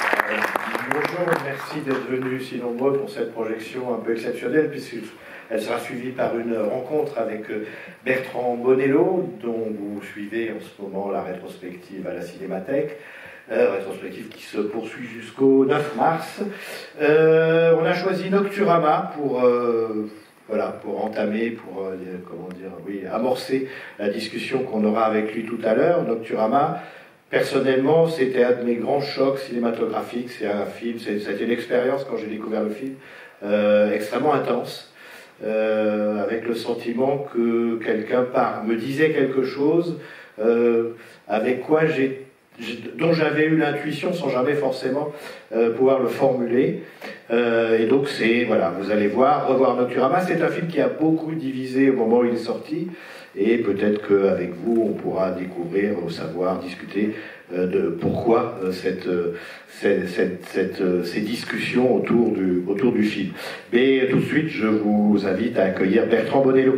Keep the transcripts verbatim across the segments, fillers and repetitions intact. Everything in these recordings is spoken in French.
Bonjour, merci d'être venus si nombreux pour cette projection un peu exceptionnelle, puisqu'elle sera suivie par une rencontre avec Bertrand Bonello, dont vous suivez en ce moment la rétrospective à la Cinémathèque, euh, rétrospective qui se poursuit jusqu'au neuf mars. Euh, on a choisi Nocturama pour... Euh, Voilà, pour entamer, pour euh, comment dire, oui, amorcer la discussion qu'on aura avec lui tout à l'heure. Nocturama, personnellement, c'était un de mes grands chocs cinématographiques. C'est un film, c'était une expérience quand j'ai découvert le film, euh, extrêmement intense, euh, avec le sentiment que quelqu'un par me disait quelque chose, euh, avec quoi j'ai dont j'avais eu l'intuition sans jamais forcément euh, pouvoir le formuler. Euh, et donc c'est, voilà, vous allez voir, revoir Nocturama, c'est un film qui a beaucoup divisé au moment où il est sorti, et peut-être qu'avec vous, on pourra découvrir, savoir, discuter euh, de pourquoi euh, cette, euh, cette, cette, cette, euh, ces discussions autour du, autour du film. Mais tout de suite, je vous invite à accueillir Bertrand Bonello.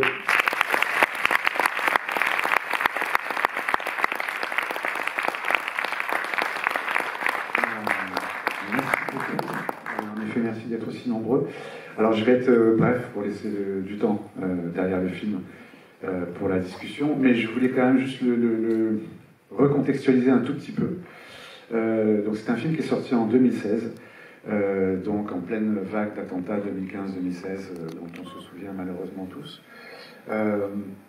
Merci d'être aussi nombreux. Alors je vais être euh, bref pour laisser le, du temps euh, derrière le film euh, pour la discussion, mais je voulais quand même juste le, le, le recontextualiser un tout petit peu. Euh, donc c'est un film qui est sorti en deux mille seize, euh, donc en pleine vague d'attentats deux mille quinze deux mille seize, euh, dont on se souvient malheureusement tous. Euh,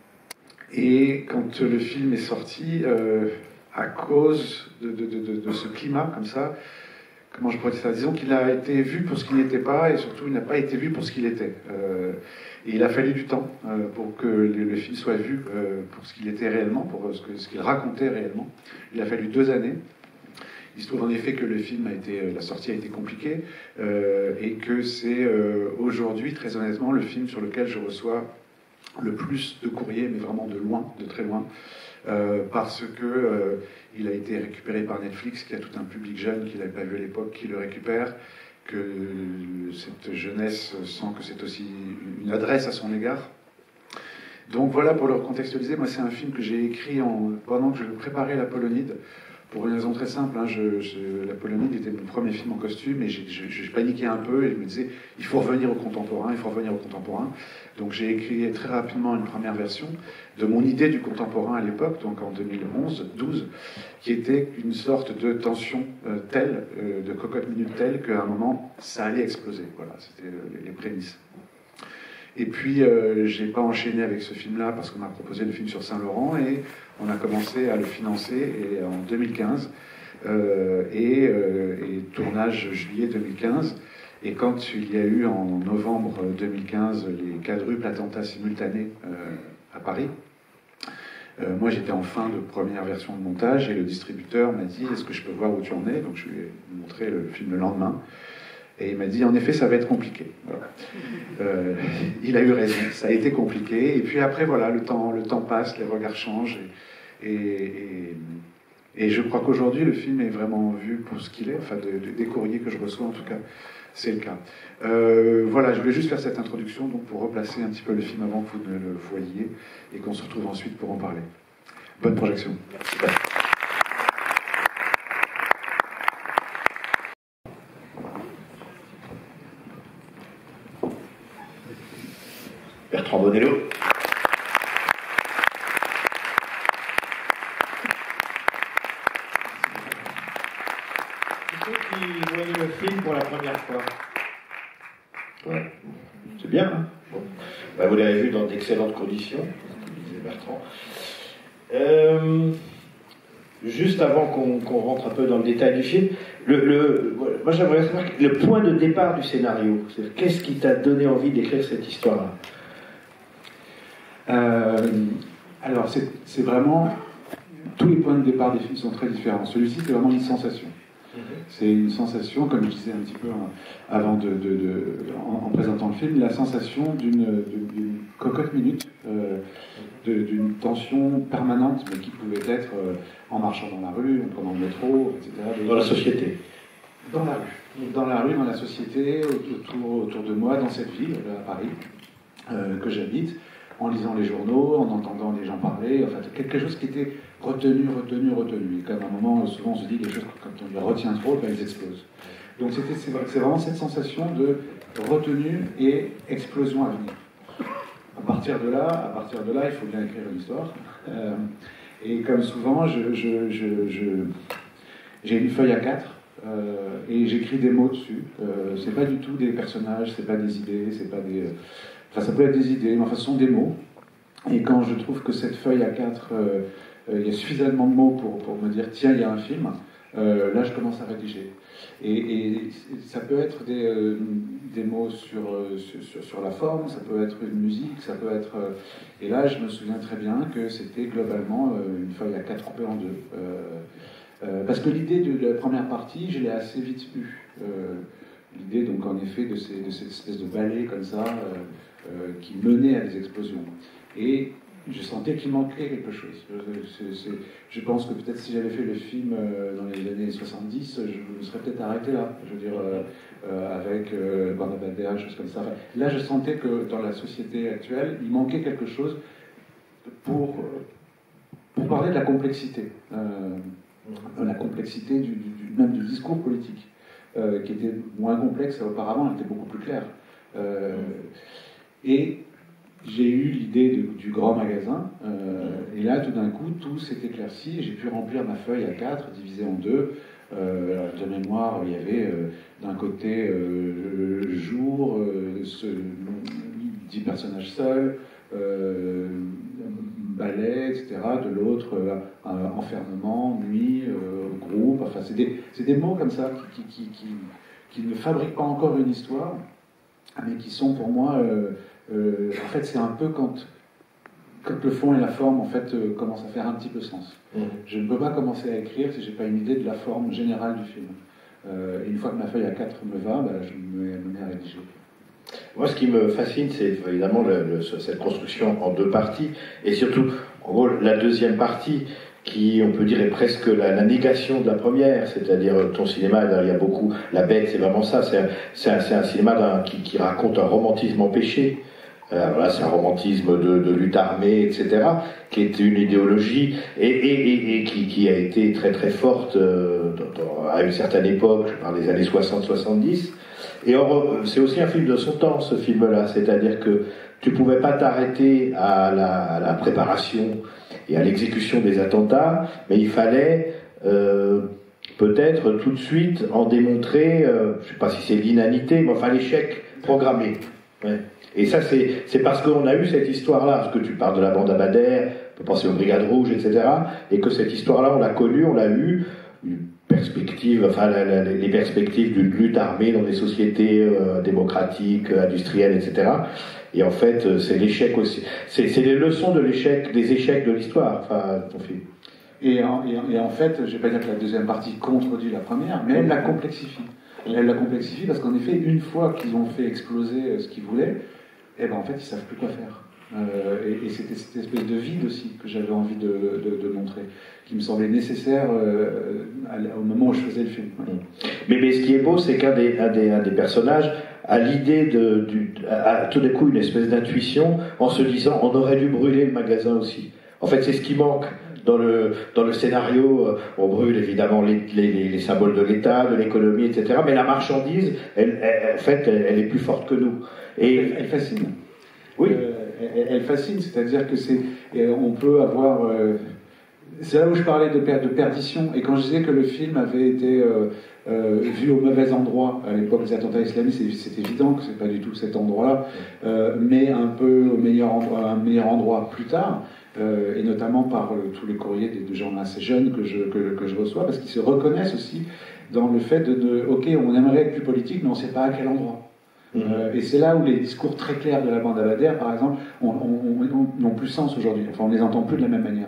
et quand le film est sorti, euh, à cause de, de, de, de ce climat comme ça, comment je pourrais dire ça, disons qu'il a été vu pour ce qu'il n'était pas, et surtout il n'a pas été vu pour ce qu'il était. Euh, et il a fallu du temps euh, pour que le, le film soit vu euh, pour ce qu'il était réellement, pour ce, que, ce qu'il racontait réellement. Il a fallu deux années. Il se trouve en effet que le film a été, la sortie a été compliquée, euh, et que c'est euh, aujourd'hui, très honnêtement, le film sur lequel je reçois le plus de courriers, mais vraiment de loin, de très loin, euh, parce que euh, il a été récupéré par Netflix, qui a tout un public jeune qu'il n'avait pas vu à l'époque, qui le récupère, que cette jeunesse sent que c'est aussi une adresse à son égard. Donc voilà, pour le recontextualiser, moi c'est un film que j'ai écrit en, pendant que je préparais la Polonide, pour une raison très simple. Hein, je, je, la Polonide était mon premier film en costume, et j'ai, je, je paniquais un peu, et je me disais, il faut revenir au contemporain, il faut revenir au contemporain. Donc j'ai écrit très rapidement une première version de mon idée du contemporain à l'époque, donc en deux mille onze douze, qui était une sorte de tension euh, telle, euh, de cocotte minute telle, qu'à un moment, ça allait exploser. Voilà, c'était euh, les prémices. Et puis, euh, j'ai pas enchaîné avec ce film-là, parce qu'on m'a proposé le film sur Saint-Laurent, et on a commencé à le financer et, en deux mille quinze, euh, et, euh, et tournage juillet deux mille quinze. Et quand il y a eu en novembre deux mille quinze les quadruples attentats simultanés euh, à Paris, euh, moi j'étais en fin de première version de montage, et le distributeur m'a dit « Est-ce que je peux voir où tu en es ?» Donc je lui ai montré le film le lendemain, et il m'a dit « En effet, ça va être compliqué. » Voilà. Euh, il a eu raison, ça a été compliqué. Et puis après, voilà, le temps, le temps passe, les regards changent, et, et, et, et je crois qu'aujourd'hui le film est vraiment vu pour ce qu'il est, enfin de, de, des courriers que je reçois en tout cas. C'est le cas. Euh, voilà, je voulais juste faire cette introduction donc pour replacer un petit peu le film avant que vous ne le voyiez, et qu'on se retrouve ensuite pour en parler. Bonne projection. Merci. Bertrand Bonello. Ceux qui voyaient le film pour la première fois. Ouais. C'est bien, hein, bon. Bah, vous l'avez vu dans d'excellentes conditions, comme disait Bertrand. Euh, juste avant qu'on qu'on rentre un peu dans le détail du film, le, le, moi j'aimerais savoir le point de départ du scénario. Qu'est-ce qui t'a donné envie d'écrire cette histoire-là? euh, Alors, c'est vraiment... Tous les points de départ des films sont très différents. Celui-ci, c'est vraiment une sensation. C'est une sensation, comme je disais un petit peu avant de, de, de, en, en présentant le film, la sensation d'une cocotte minute, euh, d'une tension permanente, mais qui pouvait être euh, en marchant dans la rue, en prenant le métro, et cetera. Dans la société. Dans la rue. Dans la rue, dans la société, autour, autour de moi, dans cette ville, à Paris, euh, que j'habite, en lisant les journaux, en entendant les gens parler, enfin quelque chose qui était retenu, retenu, retenu. Et comme à un moment, souvent on se dit, les choses, quand on les retient trop, ben, elles explosent. Donc c'était, c'est vraiment cette sensation de retenue et explosion à venir. À partir de là, à partir de là, il faut bien écrire une histoire. Euh, et comme souvent, je, je, je, je, j'ai une feuille A quatre euh, et j'écris des mots dessus. Euh, c'est pas du tout des personnages, c'est pas des idées, c'est pas des. Enfin, ça peut être des idées, mais enfin, ce sont des mots. Et quand je trouve que cette feuille A quatre, euh, euh, il y a suffisamment de mots pour, pour me dire tiens, il y a un film, euh, là, je commence à rédiger. Et, et ça peut être des, euh, des mots sur, euh, sur, sur la forme, ça peut être une musique, ça peut être... Euh, et là, je me souviens très bien que c'était globalement euh, une feuille à quatre coupée en deux. Euh, euh, parce que l'idée de la première partie, je l'ai assez vite eue. Euh, l'idée, donc, en effet, de, ces, de cette espèce de ballet comme ça, euh, euh, qui menait à des explosions. Et je sentais qu'il manquait quelque chose. C'est, c'est, je pense que peut-être si j'avais fait le film euh, dans les années soixante-dix, je me serais peut-être arrêté là. Je veux dire, euh, euh, avec euh, Banda Badea, choses comme ça. Enfin, là, je sentais que dans la société actuelle, il manquait quelque chose pour, pour parler de la complexité. Euh, la complexité du, du, même du discours politique, euh, qui était moins complexe auparavant, elle était beaucoup plus claire. Euh, et j'ai eu l'idée du grand magasin, euh, et là, tout d'un coup, tout s'est éclairci, et j'ai pu remplir ma feuille à quatre, divisée en deux. Euh, de mémoire, il y avait euh, d'un côté euh, le jour, euh, ce, dix personnages seuls, euh, ballet, et cetera. De l'autre, euh, enfermement, nuit, euh, groupe. Enfin, c'est des, c'est des mots comme ça qui, qui, qui, qui, qui ne fabriquent pas encore une histoire, mais qui sont pour moi... Euh, Euh, en fait, c'est un peu quand, quand le fond et la forme en fait, euh, commencent à faire un petit peu sens. Mmh. Je ne peux pas commencer à écrire si je n'ai pas une idée de la forme générale du film. Euh, et une fois que ma feuille à quatre me va, bah, je me mets à rédiger. Moi, ce qui me fascine, c'est évidemment le, le, cette construction en deux parties, et surtout, en gros, la deuxième partie, qui, on peut dire, est presque la, la négation de la première, c'est-à-dire ton cinéma, il y a beaucoup, La Bête, c'est vraiment ça, c'est un, c'est un, c'est un cinéma d'un, qui, qui raconte un romantisme empêché. Euh, voilà, c'est un romantisme de, de lutte armée, et cetera, qui est une idéologie et, et, et, et qui, qui a été très très forte euh, dans, dans, à une certaine époque, je parle des années soixante soixante-dix. Et or, c'est aussi un film de son temps, ce film-là, c'est-à-dire que tu ne pouvais pas t'arrêter à la, à la préparation et à l'exécution des attentats, mais il fallait euh, peut-être tout de suite en démontrer, euh, je ne sais pas si c'est l'inanité, mais enfin l'échec programmé. Ouais. Et ça, c'est, c'est parce qu'on a eu cette histoire-là, parce que tu parles de la bande à Bader, on peut penser aux Brigades Rouges, et cetera, et que cette histoire-là, on l'a connue, on l'a eue, une perspective, enfin la, la, les perspectives d'une lutte armée dans des sociétés euh, démocratiques, industrielles, et cetera. Et en fait, c'est l'échec aussi. C'est, c'est les leçons de l'échec, des échecs de l'histoire, enfin, ton film. Et en, et, en, et en fait, je ne vais pas dire que la deuxième partie contredit la première, mais elle la complexifie. Elle la complexifie parce qu'en effet, une fois qu'ils ont fait exploser ce qu'ils voulaient, eh ben en fait, ils ne savent plus quoi faire. Euh, et, et c'était cette espèce de vide aussi que j'avais envie de, de, de montrer, qui me semblait nécessaire euh, à, au moment où je faisais le film. Ouais. Mais, mais ce qui est beau, c'est qu'un des, un des, un des personnages a l'idée de, du, a tout d'un coup une espèce d'intuition en se disant on aurait dû brûler le magasin aussi. En fait, c'est ce qui manque. Dans le, dans le scénario, on brûle évidemment les, les, les symboles de l'État, de l'économie, et cetera. Mais la marchandise, elle, elle, en fait, elle, elle est plus forte que nous. Et elle, elle fascine. Oui. Euh, elle, elle fascine, c'est-à-dire que c'est, on peut avoir. Euh, c'est là où je parlais de, per, de perdition. Et quand je disais que le film avait été euh, euh, vu au mauvais endroit à l'époque des attentats islamistes, c'est, c'est évident que c'est pas du tout cet endroit-là, euh, mais un peu au meilleur endroit, un meilleur endroit plus tard. Euh, et notamment par euh, tous les courriers de, de gens assez jeunes que je, que, que je reçois, parce qu'ils se reconnaissent aussi dans le fait de, de ok, on aimerait être plus politique, mais on ne sait pas à quel endroit. Mmh. Euh, et c'est là où les discours très clairs de la bande à Bader, par exemple, n'ont plus sens aujourd'hui. Enfin, on ne les entend plus de la même manière.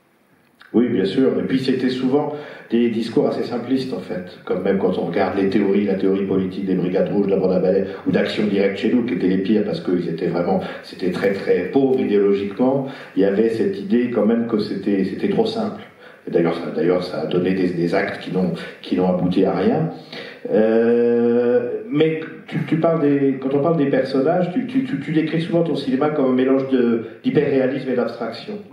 Oui, bien sûr. Et puis c'était souvent des discours assez simplistes, en fait. Comme même quand on regarde les théories, la théorie politique des Brigades Rouges, de la bande à Bader, ou d'Action Directe chez nous, qui étaient les pires parce qu'ils étaient vraiment, c'était très très pauvre idéologiquement. Il y avait cette idée quand même que c'était, c'était trop simple. Et d'ailleurs, ça, d'ailleurs, ça a donné des, des actes qui n'ont, qui n'ont abouti à rien. Euh, mais tu, tu parles des, quand on parle des personnages, tu, tu, tu, tu décris souvent ton cinéma comme un mélange d'hyperréalisme et d'abstraction. Oui.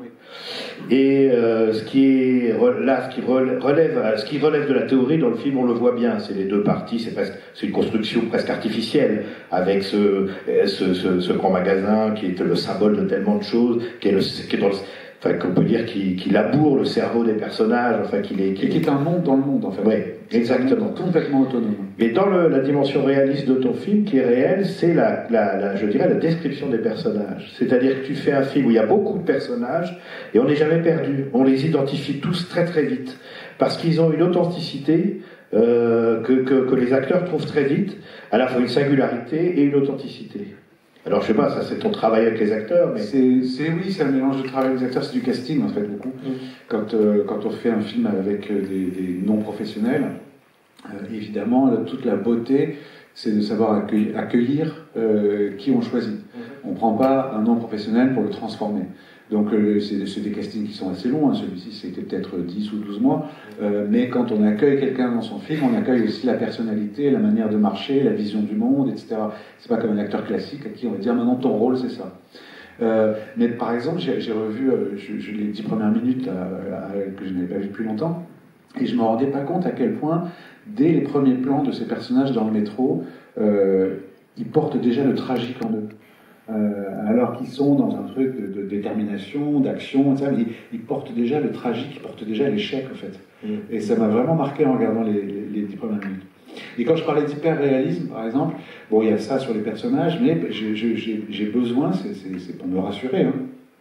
Et euh, ce qui est là, ce qui relève, ce qui relève de la théorie dans le film, on le voit bien. C'est les deux parties. C'est presque, c'est une construction presque artificielle avec ce, ce, ce, ce grand magasin qui est le symbole de tellement de choses, qui est, le, qui est dans le, enfin, qu'on peut dire qui, qui laboure le cerveau des personnages, enfin, qu'il est, qui, qui est un monde dans le monde, en fait. Oui, exactement. Complètement autonome. Mais dans le, la dimension réaliste de ton film, qui est réelle, c'est la, la, la, je dirais, la description des personnages. C'est-à-dire que tu fais un film où il y a beaucoup de personnages et on n'est jamais perdu. On les identifie tous très très vite parce qu'ils ont une authenticité euh, que, que, que les acteurs trouvent très vite, à la fois une singularité et une authenticité. Alors je sais pas, ça c'est ton travail avec les acteurs, mais c'est, c'est oui, c'est un mélange de travail avec les acteurs, c'est du casting en fait beaucoup. Mmh. Quand euh, quand on fait un film avec des, des non professionnels, euh, évidemment toute la beauté, c'est de savoir accueillir, accueillir euh, qui on choisit. Mmh. On prend pas un non professionnel pour le transformer. Donc euh, c'est, c'est des castings qui sont assez longs, hein. Celui-ci c'était peut-être dix ou douze mois, euh, mais quand on accueille quelqu'un dans son film, on accueille aussi la personnalité, la manière de marcher, la vision du monde, et cetera. C'est pas comme un acteur classique à qui on va dire maintenant ton rôle c'est ça. Euh, mais par exemple, j'ai, j'ai revu euh, je, je, les dix premières minutes là, que je n'avais pas vu depuis longtemps, et je me rendais pas compte à quel point, dès les premiers plans de ces personnages dans le métro, euh, ils portent déjà le tragique en eux. Euh, alors qu'ils sont dans un truc de, de détermination, d'action, et cetera, ils, ils portent déjà le tragique, ils portent déjà l'échec en fait. Mm. Et ça m'a vraiment marqué en regardant les, les, les dix premières minutes. Et quand je parlais d'hyper-réalisme, par exemple, bon, il y a ça sur les personnages, mais j'ai, j'ai, j'ai besoin, c'est, c'est, c'est pour me rassurer, hein,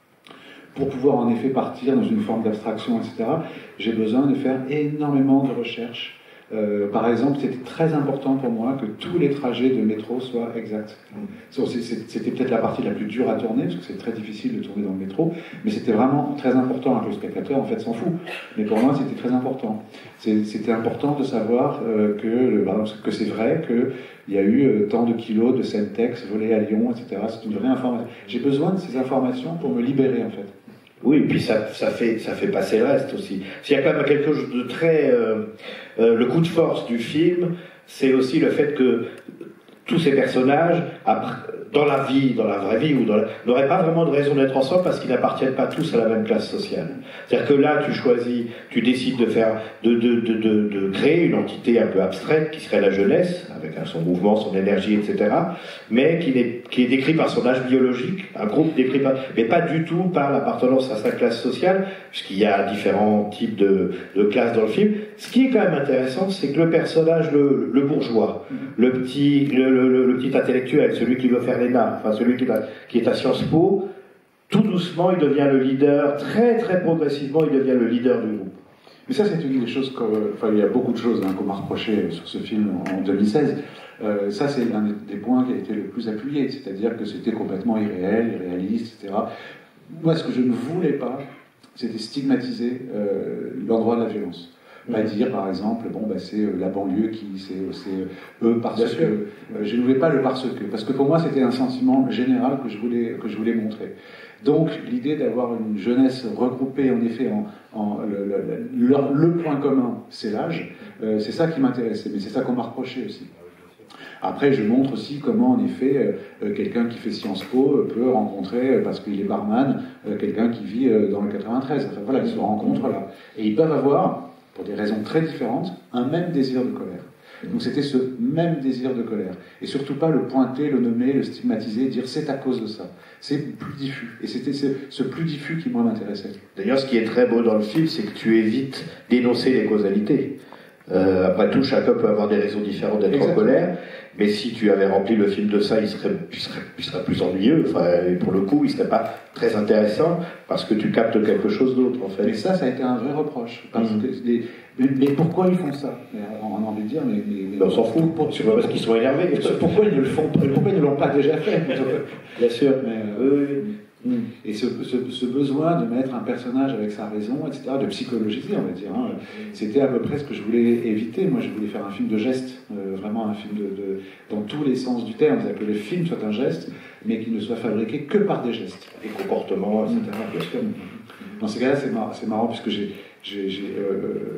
pour pouvoir en effet partir dans une forme d'abstraction, et cetera, j'ai besoin de faire énormément de recherches. Euh, par exemple, c'était très important pour moi que tous les trajets de métro soient exacts. C'était peut-être la partie la plus dure à tourner, parce que c'est très difficile de tourner dans le métro, mais c'était vraiment très important. Le spectateur, en fait, s'en fout. Mais pour moi, c'était très important. C'était important de savoir euh, que, que c'est vrai qu'il y a eu euh, tant de kilos de Semtex volés à Lyon, et cetera. C'est une vraie information. J'ai besoin de ces informations pour me libérer, en fait. Oui, et puis ça, ça, fait, ça fait passer le reste aussi. Il y a quand même quelque chose de très... Euh, euh, le coup de force du film, c'est aussi le fait que tous ces personnages, après, dans la vie, dans la vraie vie, ou dans la, n'auraient pas vraiment de raison d'être ensemble parce qu'ils n'appartiennent pas tous à la même classe sociale. C'est-à-dire que là, tu choisis, tu décides de faire, de, de, de, de, de créer une entité un peu abstraite qui serait la jeunesse, avec son mouvement, son énergie, et cetera, mais qui est, qui est décrit par son âge biologique, un groupe décrit par, mais pas du tout par l'appartenance à sa classe sociale, puisqu'il y a différents types de, de classes dans le film. Ce qui est quand même intéressant, c'est que le personnage, le, le bourgeois, le petit, le, le, le petit intellectuel, celui qui veut faire l'ENA, enfin celui qui est, à, qui est à Sciences Po, tout doucement, il devient le leader, très très progressivement, il devient le leader du groupe. Mais ça, c'est une des choses, que, enfin, il y a beaucoup de choses hein, qu'on m'a reproché sur ce film en deux mille seize. Euh, ça, c'est un des points qui a été le plus appuyé, c'est-à-dire que c'était complètement irréel, irréaliste, et cetera. Moi, ce que je ne voulais pas, c'était stigmatiser euh, l'endroit de la violence. Pas dire, par exemple, bon, bah, c'est euh, la banlieue qui, c'est, c'est euh, eux parce que. Euh, je ne voulais pas le parce que, parce que pour moi, c'était un sentiment général que je voulais, que je voulais montrer. Donc, l'idée d'avoir une jeunesse regroupée, en effet, en, en le, le, le, le point commun, c'est l'âge, euh, c'est ça qui m'intéressait, mais c'est ça qu'on m'a reproché aussi. Après, je montre aussi comment, en effet, euh, quelqu'un qui fait Sciences Po peut rencontrer, euh, parce qu'il est barman, euh, quelqu'un qui vit euh, dans le quatre-vingt-treize. Enfin, voilà, ils se rencontrent là. Et ils peuvent avoir, pour des raisons très différentes, un même désir de colère. Donc c'était ce même désir de colère. Et surtout pas le pointer, le nommer, le stigmatiser, dire c'est à cause de ça. C'est plus diffus. Et c'était ce, ce plus diffus qui, moi, m'intéressait. D'ailleurs, ce qui est très beau dans le film, c'est que tu évites d'énoncer les causalités. Euh, après tout, chacun peut avoir des raisons différentes d'être Exactement. En colère, mais si tu avais rempli le film de ça, il serait, il serait, il serait plus ennuyeux. Enfin, et pour le coup, il serait pas très intéressant parce que tu captes quelque chose d'autre, en fait. Et ça, ça a été un vrai reproche. Parce mmh. que les, mais, mais pourquoi ils font ça? On a envie de dire, mais, mais, mais on s'en fout. Pour, tu vois, parce qu'ils sont énervés. Pourquoi ils ne le font pas? Pourquoi ils ne l'ont pas déjà fait? Bien sûr. Mais, euh, oui. Et ce, ce, ce besoin de mettre un personnage avec sa raison, et cetera, de psychologiser, on va dire, hein, c'était à peu près ce que je voulais éviter. Moi, je voulais faire un film de geste, euh, vraiment un film de, de, dans tous les sens du terme, c'est-à-dire que le film soit un geste, mais qu'il ne soit fabriqué que par des gestes. Des comportements, et cetera. Dans ces cas-là, c'est marrant, c'est marrant puisque j'ai, j'ai, j'ai euh,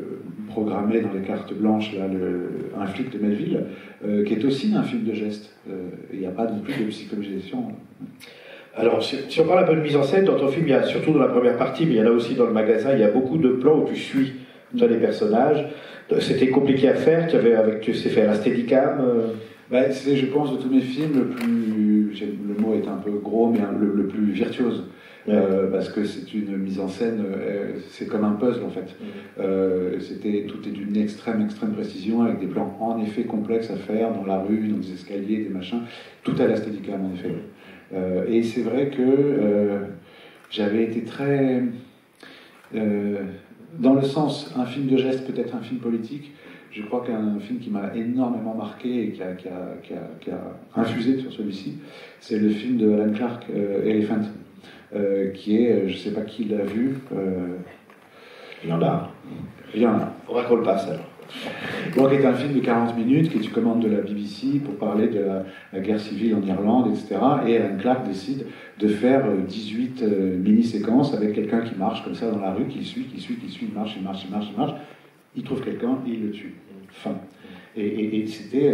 programmait dans les cartes blanches là, le, un flic de Melville, euh, qui est aussi un film de geste. Il n'y a pas non plus de psychologisation. Alors, si, si on parle un peu de mise en scène, dans ton film, il y a surtout dans la première partie, mais il y en a aussi dans le magasin, il y a beaucoup de plans où tu suis toi, les personnages. C'était compliqué à faire, tu avais avec, tu sais faire la steadicam euh... ben, c'est, je pense, de tous mes films, le plus, le mot est un peu gros, mais le, le plus virtuose. Ouais. Euh, parce que c'est une mise en scène, euh, c'est comme un puzzle en fait. Ouais. Euh, c'était, tout est d'une extrême, extrême précision, avec des plans en effet complexes à faire, dans la rue, dans des escaliers, des machins, tout à la steadicam en effet. Euh, et c'est vrai que euh, j'avais été très... Euh, dans le sens, un film de geste, peut-être un film politique, je crois qu'un film qui m'a énormément marqué et qui a, qui a, qui a, qui a infusé sur celui-ci, c'est le film de Alan Clark, euh, Elephant. Euh, qui est, je ne sais pas qui l'a vu. Euh... Il y en a. Il y en a. Il faudra qu'on le passe alors. Donc, c'est un film de quarante minutes qui est une commande de la B B C pour parler de la, la guerre civile en Irlande, et cetera. Et Alan Clark décide de faire dix-huit euh, mini-séquences avec quelqu'un qui marche comme ça dans la rue, qui suit, qui suit, qui suit, il marche, il marche, il marche, il marche. Il trouve quelqu'un et il le tue. Fin. Et, et, et c'était.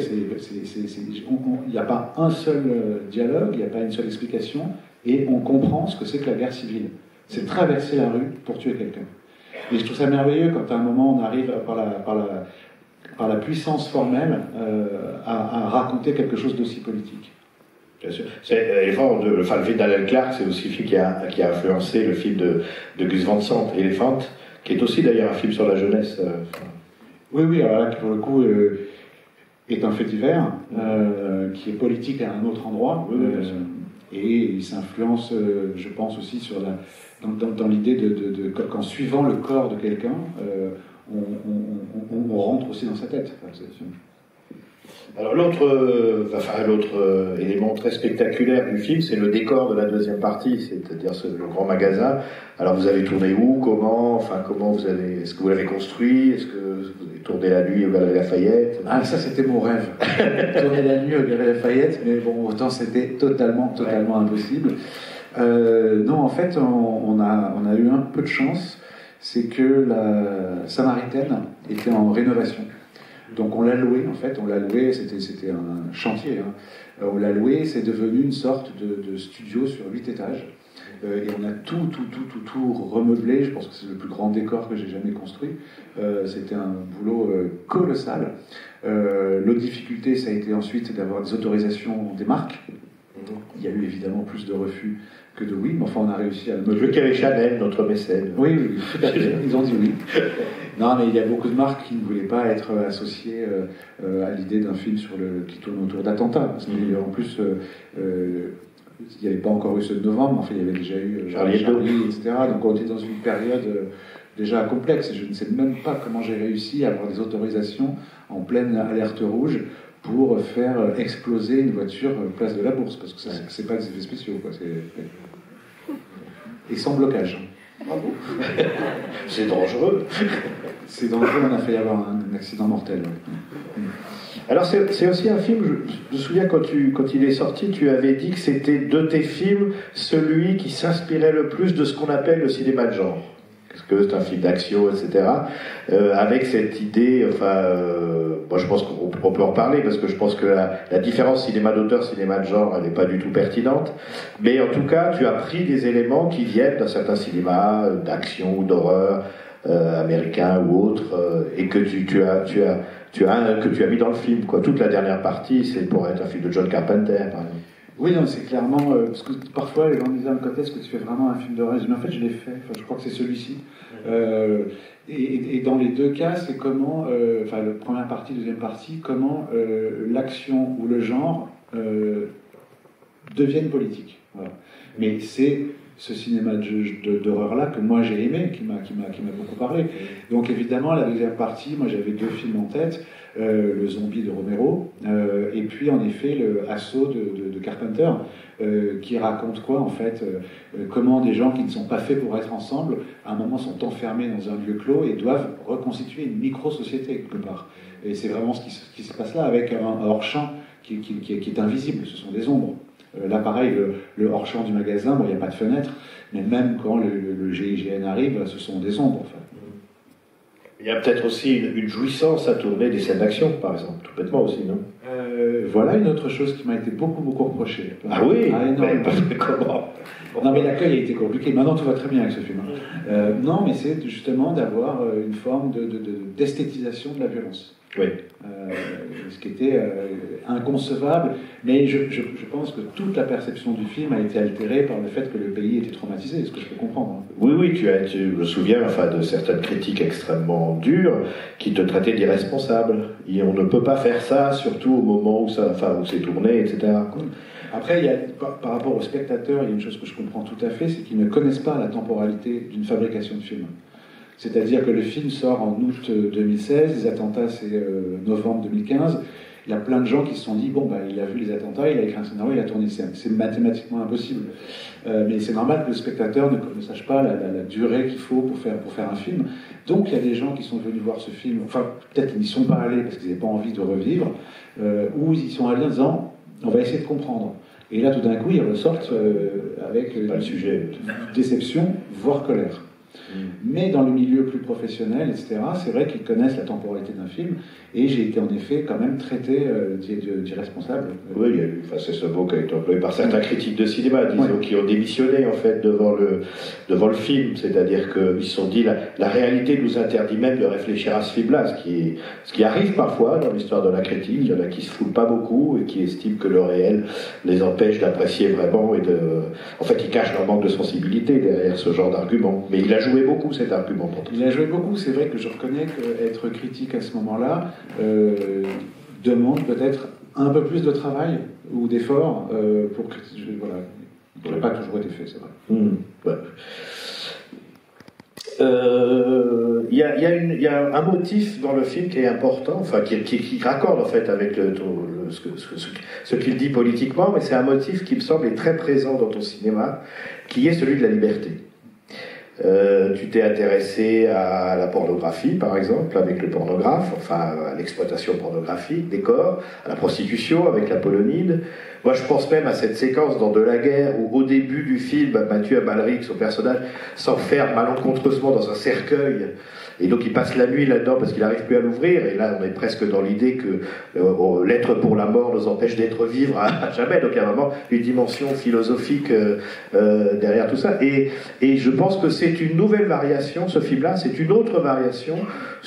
Il n'y a pas un seul dialogue, il n'y a pas une seule explication. Et on comprend ce que c'est que la guerre civile. C'est traverser la rue pour tuer quelqu'un. Et je trouve ça merveilleux quand à un moment on arrive par la, par la, par la puissance formelle euh, à, à raconter quelque chose d'aussi politique. Bien sûr. C'est, Elephant, de, enfin, le film d'Alan Clark, c'est aussi le film qui a, qui a influencé le film de, de Gus Van Sant, Elephant, qui est aussi d'ailleurs un film sur la jeunesse. Euh, enfin... Oui, oui, alors là, pour le coup, euh, est un fait divers, euh, qui est politique à un autre endroit. Oui, oui, euh, Et il s'influence, euh, je pense aussi, sur la, dans, dans, dans l'idée de, de, de, qu'en suivant le corps de quelqu'un, euh, on, on, on, on rentre aussi dans sa tête. Enfin, Alors l'autre, euh, enfin, l'autre euh, élément très spectaculaire du film, c'est le décor de la deuxième partie, c'est-à-dire ce, le grand magasin. Alors vous avez tourné où, comment, enfin comment vous avez, est-ce que vous l'avez construit, est-ce que vous avez tourné la nuit au Galeries Lafayette? Ah, ça c'était mon rêve, tourner la nuit au Galeries Lafayette, mais bon, autant c'était totalement, totalement ouais. impossible. Euh, non, en fait, on, on, a, on a eu un peu de chance, c'est que la Samaritaine était en rénovation. Donc on l'a loué, en fait, on l'a loué, c'était, c'était un chantier, hein. On l'a loué, c'est devenu une sorte de, de studio sur huit étages, euh, et on a tout, tout, tout, tout, tout remeublé, je pense que c'est le plus grand décor que j'ai jamais construit, euh, c'était un boulot euh, colossal. Euh, l'autre difficulté, ça a été ensuite d'avoir des autorisations des marques. Il y a eu évidemment plus de refus que de oui, mais enfin on a réussi à le meubler. Je veux qu'il y avait Chanel, notre mécène. Oui, oui, tout à fait, ils ont dit oui. Non, mais il y a beaucoup de marques qui ne voulaient pas être associées euh, à l'idée d'un film sur le, qui tourne autour d'attentats. Parce qu'en plus, euh, euh, il n'y avait pas encore eu ceux de novembre, enfin il y avait déjà eu euh, Charlie Hebdo, et cetera. Donc on était dans une période euh, déjà complexe, et je ne sais même pas comment j'ai réussi à avoir des autorisations en pleine alerte rouge pour faire exploser une voiture place de la Bourse, parce que ça, c'est, c'est pas des effets spéciaux, quoi. C'est... Et sans blocage. Ah bon? C'est dangereux. C'est dangereux, on a failli avoir un, un accident mortel. Alors c'est, c'est aussi un film, je, je me souviens quand, tu, quand il est sorti, tu avais dit que c'était de tes films celui qui s'inspirait le plus de ce qu'on appelle le cinéma de genre. Parce que c'est un film d'action, et cetera. Euh, avec cette idée, enfin, euh, moi je pense qu'on on peut en parler, parce que je pense que la, la différence cinéma d'auteur, cinéma de genre, elle n'est pas du tout pertinente. Mais en tout cas, tu as pris des éléments qui viennent d'un certain cinéma d'action ou d'horreur, euh, américain ou autre, euh, et que tu, tu, as, tu, as, tu, as, que tu as mis dans le film, quoi. Toute la dernière partie, c'est pour être un film de John Carpenter, par exemple. Oui, non, c'est clairement... Euh, parce que parfois, les gens me disaient, quand est-ce que tu fais vraiment un film d'horreur? Mais en fait, je l'ai fait. Enfin, je crois que c'est celui-ci. Euh, et, et dans les deux cas, c'est comment... Euh, enfin, la première partie, deuxième partie, comment euh, l'action ou le genre euh, deviennent politiques. Voilà. Mais c'est ce cinéma de, de, d'horreur-là que moi j'ai aimé, qui m'a, qui, m'a, qui m'a beaucoup parlé. Donc évidemment, la deuxième partie, moi j'avais deux films en tête. Euh, le Zombie de Romero, euh, et puis en effet le Assaut de, de, de Carpenter, euh, qui raconte quoi en fait, euh, comment des gens qui ne sont pas faits pour être ensemble, à un moment sont enfermés dans un lieu clos et doivent reconstituer une micro-société quelque part. Et c'est vraiment ce qui, ce qui se passe là, avec un, un hors-champ qui, qui, qui, qui est invisible, ce sont des ombres. Euh, là pareil, le, le hors-champ du magasin, bon, il n'y a pas de fenêtre, mais même quand le, le, le G I G N arrive, ce sont des ombres en fait. Il y a peut-être aussi une, une jouissance à tourner des scènes d'action, par exemple, tout bêtement aussi, non? euh, Voilà une autre chose qui m'a été beaucoup, beaucoup reprochée. Ah oui ah, non, mais, parce que comment? Non, mais l'accueil a été compliqué. Maintenant, tout va très bien avec ce film. Euh, non, mais c'est justement d'avoir une forme de, de, de, d'esthétisation de la violence. Oui. Euh, ce qui était euh, inconcevable, mais je, je, je pense que toute la perception du film a été altérée par le fait que le pays était traumatisé, ce que je peux comprendre. Oui, oui, tu as, tu, je me souviens enfin, de certaines critiques extrêmement dures qui te traitaient d'irresponsable. Et on ne peut pas faire ça, surtout au moment où, ça, enfin, où c'est tourné, et cetera. Après, il y a, par, par rapport aux spectateurs, il y a une chose que je comprends tout à fait, c'est qu'ils ne connaissent pas la temporalité d'une fabrication de film. C'est-à-dire que le film sort en août deux mille seize, les attentats c'est euh, novembre deux mille quinze. Il y a plein de gens qui se sont dit, bon, bah, il a vu les attentats, il a écrit un scénario, il a tourné une scène. C'est mathématiquement impossible. Euh, mais c'est normal que le spectateur ne, ne sache pas la, la, la durée qu'il faut pour faire, pour faire un film. Donc il y a des gens qui sont venus voir ce film, enfin peut-être qu'ils n'y sont pas allés parce qu'ils n'avaient pas envie de revivre, euh, ou ils y sont allés en disant, on va essayer de comprendre. Et là, tout d'un coup, ils ressortent euh, avec euh, une sujet. déception, voire colère. Mais dans le milieu plus professionnel, et cetera, c'est vrai qu'ils connaissent la temporalité d'un film, et j'ai été en effet quand même traité euh, d'irresponsable. Oui, il y a eu, enfin, c'est ce mot qui a été employé par certains critiques de cinéma, disons, ouais. qui ont démissionné en fait devant le, devant le film, c'est-à-dire qu'ils se sont dit la, la réalité nous interdit même de réfléchir à ce film-là, ce qui, est, ce qui arrive parfois dans l'histoire de la critique. Il y en a qui se foulent pas beaucoup et qui estiment que le réel les empêche d'apprécier vraiment et de, en fait, ils cachent leur manque de sensibilité derrière ce genre d'argument. Mais il a joué beaucoup cet argument. Il a joué beaucoup, c'est vrai que je reconnais qu'être critique à ce moment-là euh, demande peut-être un peu plus de travail ou d'effort euh, pour critiquer. Voilà, il n'a pas toujours été fait, c'est vrai. Mmh, ouais. Euh, Il y, a, y, a y a un motif dans le film qui est important, enfin qui, qui, qui raccorde en fait avec le, le, ce, ce, ce, ce qu'il dit politiquement, mais c'est un motif qui me semble est très présent dans ton cinéma, qui est celui de la liberté. Euh, tu t'es intéressé à la pornographie, par exemple, avec le pornographe, enfin à l'exploitation pornographique des corps, à la prostitution avec la Polonide. Moi, je pense même à cette séquence dans De la guerre où, au début du film, Mathieu Amalric, son personnage, s'enferme malencontreusement dans un cercueil. Et donc il passe la nuit là-dedans parce qu'il n'arrive plus à l'ouvrir. Et là, on est presque dans l'idée que euh, l'être pour la mort nous empêche d'être vivre à, à jamais. Donc il y a vraiment une dimension philosophique euh, euh, derrière tout ça. Et, et je pense que c'est une nouvelle variation, ce film-là, c'est une autre variation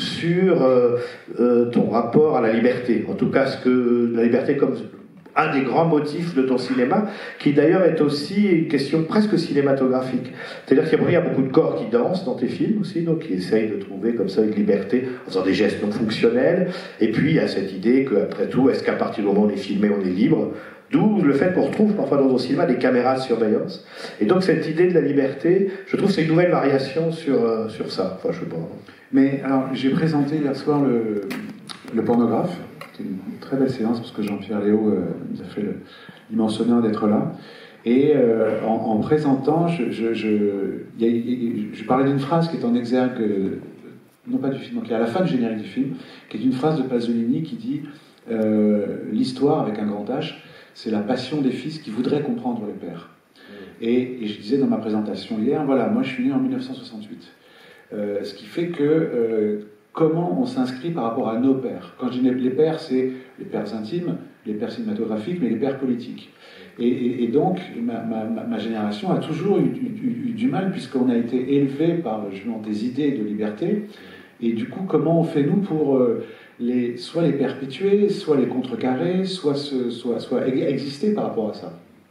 sur euh, euh, ton rapport à la liberté. En tout cas, ce que la liberté comme un des grands motifs de ton cinéma, qui d'ailleurs est aussi une question presque cinématographique. C'est-à-dire qu'il y a beaucoup de corps qui dansent dans tes films aussi, donc qui essayent de trouver comme ça une liberté en faisant des gestes non fonctionnels. Et puis il y a cette idée qu'après tout, est-ce qu'à partir du moment où on est filmé, on est libre? D'où le fait qu'on retrouve parfois dans ton cinéma des caméras de surveillance. Et donc cette idée de la liberté, je trouve que c'est une nouvelle variation sur, euh, sur ça. Enfin, je sais pas. Mais alors, j'ai présenté hier soir le, le pornographe. C'était une très belle séance parce que Jean-Pierre Léaud euh, nous a fait l'immense honneur d'être là. Et euh, en, en présentant, je, je, je, y a, y a, je parlais d'une phrase qui est en exergue, euh, non pas du film, qui est à la fin du générique du film, qui est une phrase de Pasolini qui dit euh, « L'histoire, avec un grand H, c'est la passion des fils qui voudraient comprendre les pères. » Et, et je disais dans ma présentation hier, voilà, moi je suis né en mille neuf cent soixante-huit. Euh, ce qui fait que... Euh, comment on s'inscrit par rapport à nos pères. Quand je dis les pères, c'est les pères intimes, les pères cinématographiques, mais les pères politiques. Et, et, et donc, ma, ma, ma génération a toujours eu, eu, eu du mal, puisqu'on a été élevé par justement, des idées de liberté. Et du coup, comment on fait, nous, pour euh, les, soit les perpétuer, soit les contrecarrer, soit, se, soit, soit exister par rapport à ça.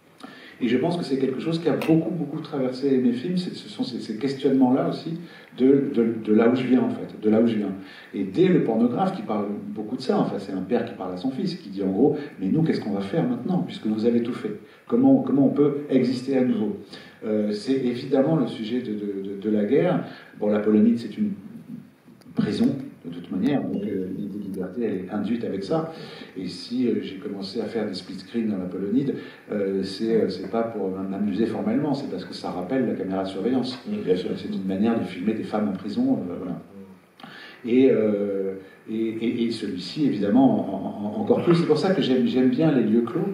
Et je pense que c'est quelque chose qui a beaucoup, beaucoup traversé mes films. Ce sont ces, ces questionnements-là aussi de, de, de là où je viens, en fait, de là où je viens. Et dès le pornographe qui parle beaucoup de ça, enfin, c'est un père qui parle à son fils, qui dit en gros, mais nous, qu'est-ce qu'on va faire maintenant, puisque vous avez tout fait? Comment, comment on peut exister à nouveau? euh, C'est évidemment le sujet de, de, de, de la guerre. Bon, la Polonide, c'est une prison, de toute manière, donc euh, l'idée de liberté, elle est induite avec ça. Et si euh, j'ai commencé à faire des split screens dans la Polonide, euh, c'est euh, pas pour m'amuser formellement, c'est parce que ça rappelle la caméra de surveillance. C'est une manière de filmer des femmes en prison, euh, voilà. Et, euh, et, et, et celui-ci, évidemment, en, en, encore plus. C'est pour ça que j'aime bien les lieux clos,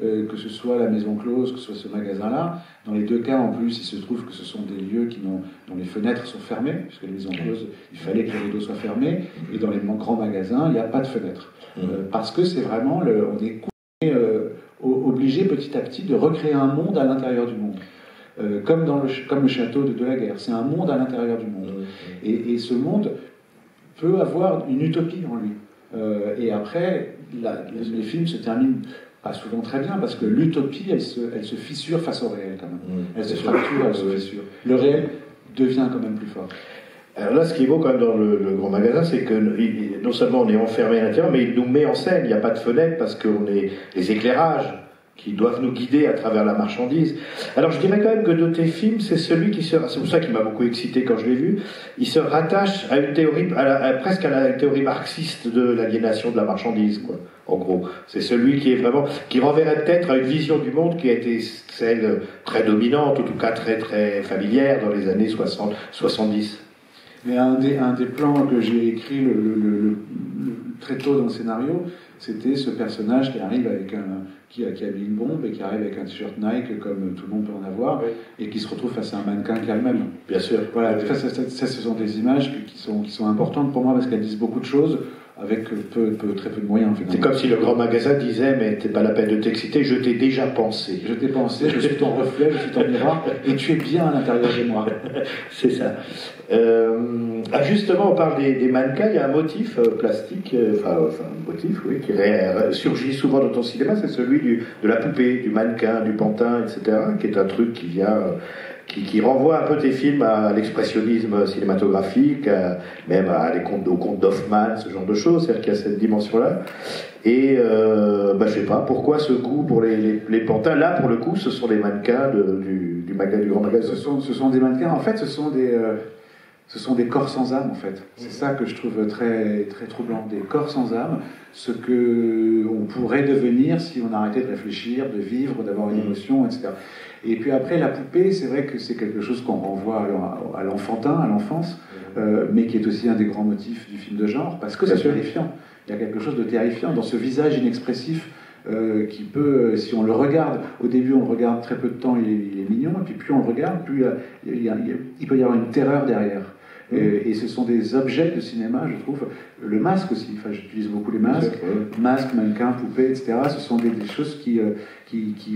euh, que ce soit la Maison Close, que ce soit ce magasin-là. Dans les deux cas, en plus, il se trouve que ce sont des lieux qui n'ont, dont les fenêtres sont fermées, puisque les Maisons Closes, il fallait que les rideaux soient fermés, et dans les grands magasins, il n'y a pas de fenêtres. Mmh. Euh, parce que c'est vraiment, le, on est euh, obligé petit à petit de recréer un monde à l'intérieur du monde. Euh, comme, dans le, comme le château de, de la guerre. C'est un monde à l'intérieur du monde. Mmh. Et, et ce monde peut avoir une utopie en lui. Euh, et après, la, les, les films se terminent pas souvent très bien, parce que l'utopie, elle se, elle se fissure face au réel, quand même. Mmh. Elle se fracture, elle se fissure. Le réel devient quand même plus fort. Alors là, ce qui est beau quand même dans le, le grand magasin, c'est que il, non seulement on est enfermé à l'intérieur, mais il nous met en scène. Il n'y a pas de fenêtre, parce qu'on est les éclairages qui doivent nous guider à travers la marchandise. Alors je dirais quand même que de tes films, c'est celui qui se... C'est pour ça qu'il m'a beaucoup excité quand je l'ai vu. Il se rattache à une théorie, à la, à, presque à la théorie marxiste de l'aliénation de la marchandise, quoi. En gros, c'est celui qui est vraiment... qui renverrait peut-être à une vision du monde qui a été celle très dominante, en tout cas très très familière dans les années soixante soixante-dix. Mais un des, un des plans que j'ai écrit le, le, le, le, très tôt dans le scénario, c'était ce personnage qui arrive avec un... Qui, qui habille une bombe et qui arrive avec un t-shirt Nike comme tout le monde peut en avoir, oui. Et qui se retrouve face à un mannequin qui a le même. Bien sûr. Voilà, oui. ça, ça, ça, ça, ce sont des images qui sont, qui sont importantes pour moi parce qu'elles disent beaucoup de choses avec peu, peu, très peu de moyens. C'est comme si le grand magasin disait, mais t'es pas la peine de t'exciter, je t'ai déjà pensé. Je t'ai pensé, je suis ton reflet, je suis ton miroir, et tu es bien à l'intérieur de moi. C'est ça. Euh, ah justement, on parle des, des mannequins, il y a un motif euh, plastique, euh, enfin, enfin un motif, oui, qui ré, surgit souvent dans ton cinéma, c'est celui du, de la poupée, du mannequin, du pantin, et cetera, qui est un truc qui vient... Euh, Qui, qui renvoie un peu tes films à l'expressionnisme cinématographique, à, même à les contes, aux contes d'Hoffmann, ce genre de choses, c'est-à-dire qu'il y a cette dimension-là. Et euh, bah, je sais pas, pourquoi ce goût pour les, les, les pantins? Là, pour le coup, ce sont des mannequins de, du, du, maga, du grand magasin. Ce sont, ce sont des mannequins, en fait, ce sont des, euh, ce sont des corps sans âme, en fait. C'est ça que je trouve très, très troublant, des corps sans âme, ce qu'on pourrait devenir si on arrêtait de réfléchir, de vivre, d'avoir une émotion, et cetera. Et puis après, la poupée, c'est vrai que c'est quelque chose qu'on renvoie à l'enfantin, à l'enfance, euh, mais qui est aussi un des grands motifs du film de genre, parce que c'est terrifiant. Il y a quelque chose de terrifiant dans ce visage inexpressif euh, qui peut, si on le regarde, au début on le regarde très peu de temps, il est, il est mignon, et puis plus on le regarde, plus il, y a, il, y a, il peut y avoir une terreur derrière. Mmh. Et, et ce sont des objets de cinéma, je trouve. Le masque aussi, enfin, j'utilise beaucoup les masques, ouais. Masques, mannequins, poupées, et cetera. Ce sont des, des choses qui... Euh, qui, qui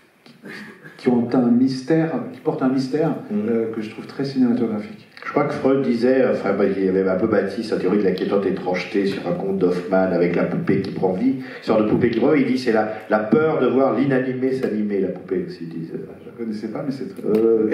qui ont un mystère, qui portent un mystère mmh. euh, que je trouve très cinématographique. Je crois que Freud disait, enfin, bah, il avait un peu bâti sa théorie de l'inquiétante étrangeté sur un conte d'Hoffmann avec la poupée qui prend vie, une sorte de poupée qui prend vie. Il dit c'est la, la peur de voir l'inanimé s'animer, la poupée aussi. Disent. Je ne connaissais pas, mais c'est très. Euh,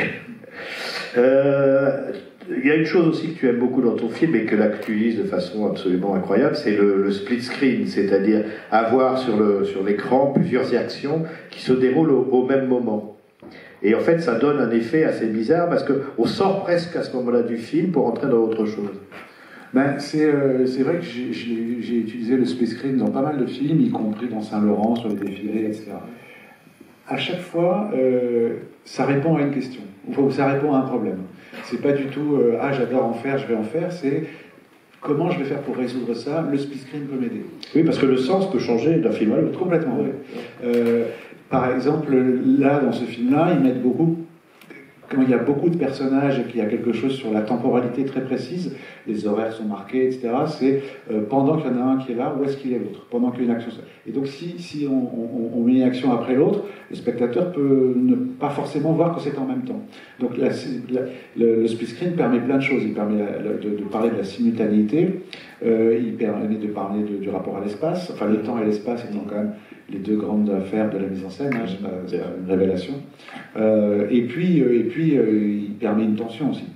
euh, il y a une chose aussi que tu aimes beaucoup dans ton film et que là que tu utilises de façon absolument incroyable, c'est le, le split screen, c'est-à-dire avoir sur, le, sur l'écran plusieurs actions qui se déroulent au, au même moment. Et en fait, ça donne un effet assez bizarre parce qu'on sort presque à ce moment-là du film pour entrer dans autre chose. Ben, c'est, euh, c'est vrai que j'ai, j'ai, j'ai utilisé le split screen dans pas mal de films, y compris dans Saint-Laurent, sur les défilés, et cetera. À chaque fois, euh, ça répond à une question, ou ça répond à un problème. C'est pas du tout euh, « Ah, j'adore en faire, je vais en faire », c'est « Comment je vais faire pour résoudre ça ?» Le split screen peut m'aider. Oui, parce que le sens peut changer d'un film à l'autre. Complètement, oui. Euh, par exemple, là, dans ce film-là, ils mettent beaucoup... Quand il y a beaucoup de personnages et qu'il y a quelque chose sur la temporalité très précise, les horaires sont marqués, et cetera, c'est euh, pendant qu'il y en a un qui est là, où est-ce qu'il est l'autre? Pendant qu'il y a une action. Et donc, si, si on, on, on met une action après l'autre, le spectateur peut ne pas forcément voir que c'est en même temps. Donc, la, la, le, le split screen permet plein de choses. Il permet de, de parler de la simultanéité, euh, il permet de parler de, du rapport à l'espace, enfin, le temps et l'espace étant quand même les deux grandes affaires de la mise en scène, hein, c'est, pas, c'est une révélation. Euh, et puis, euh, et puis euh, il permet une tension aussi.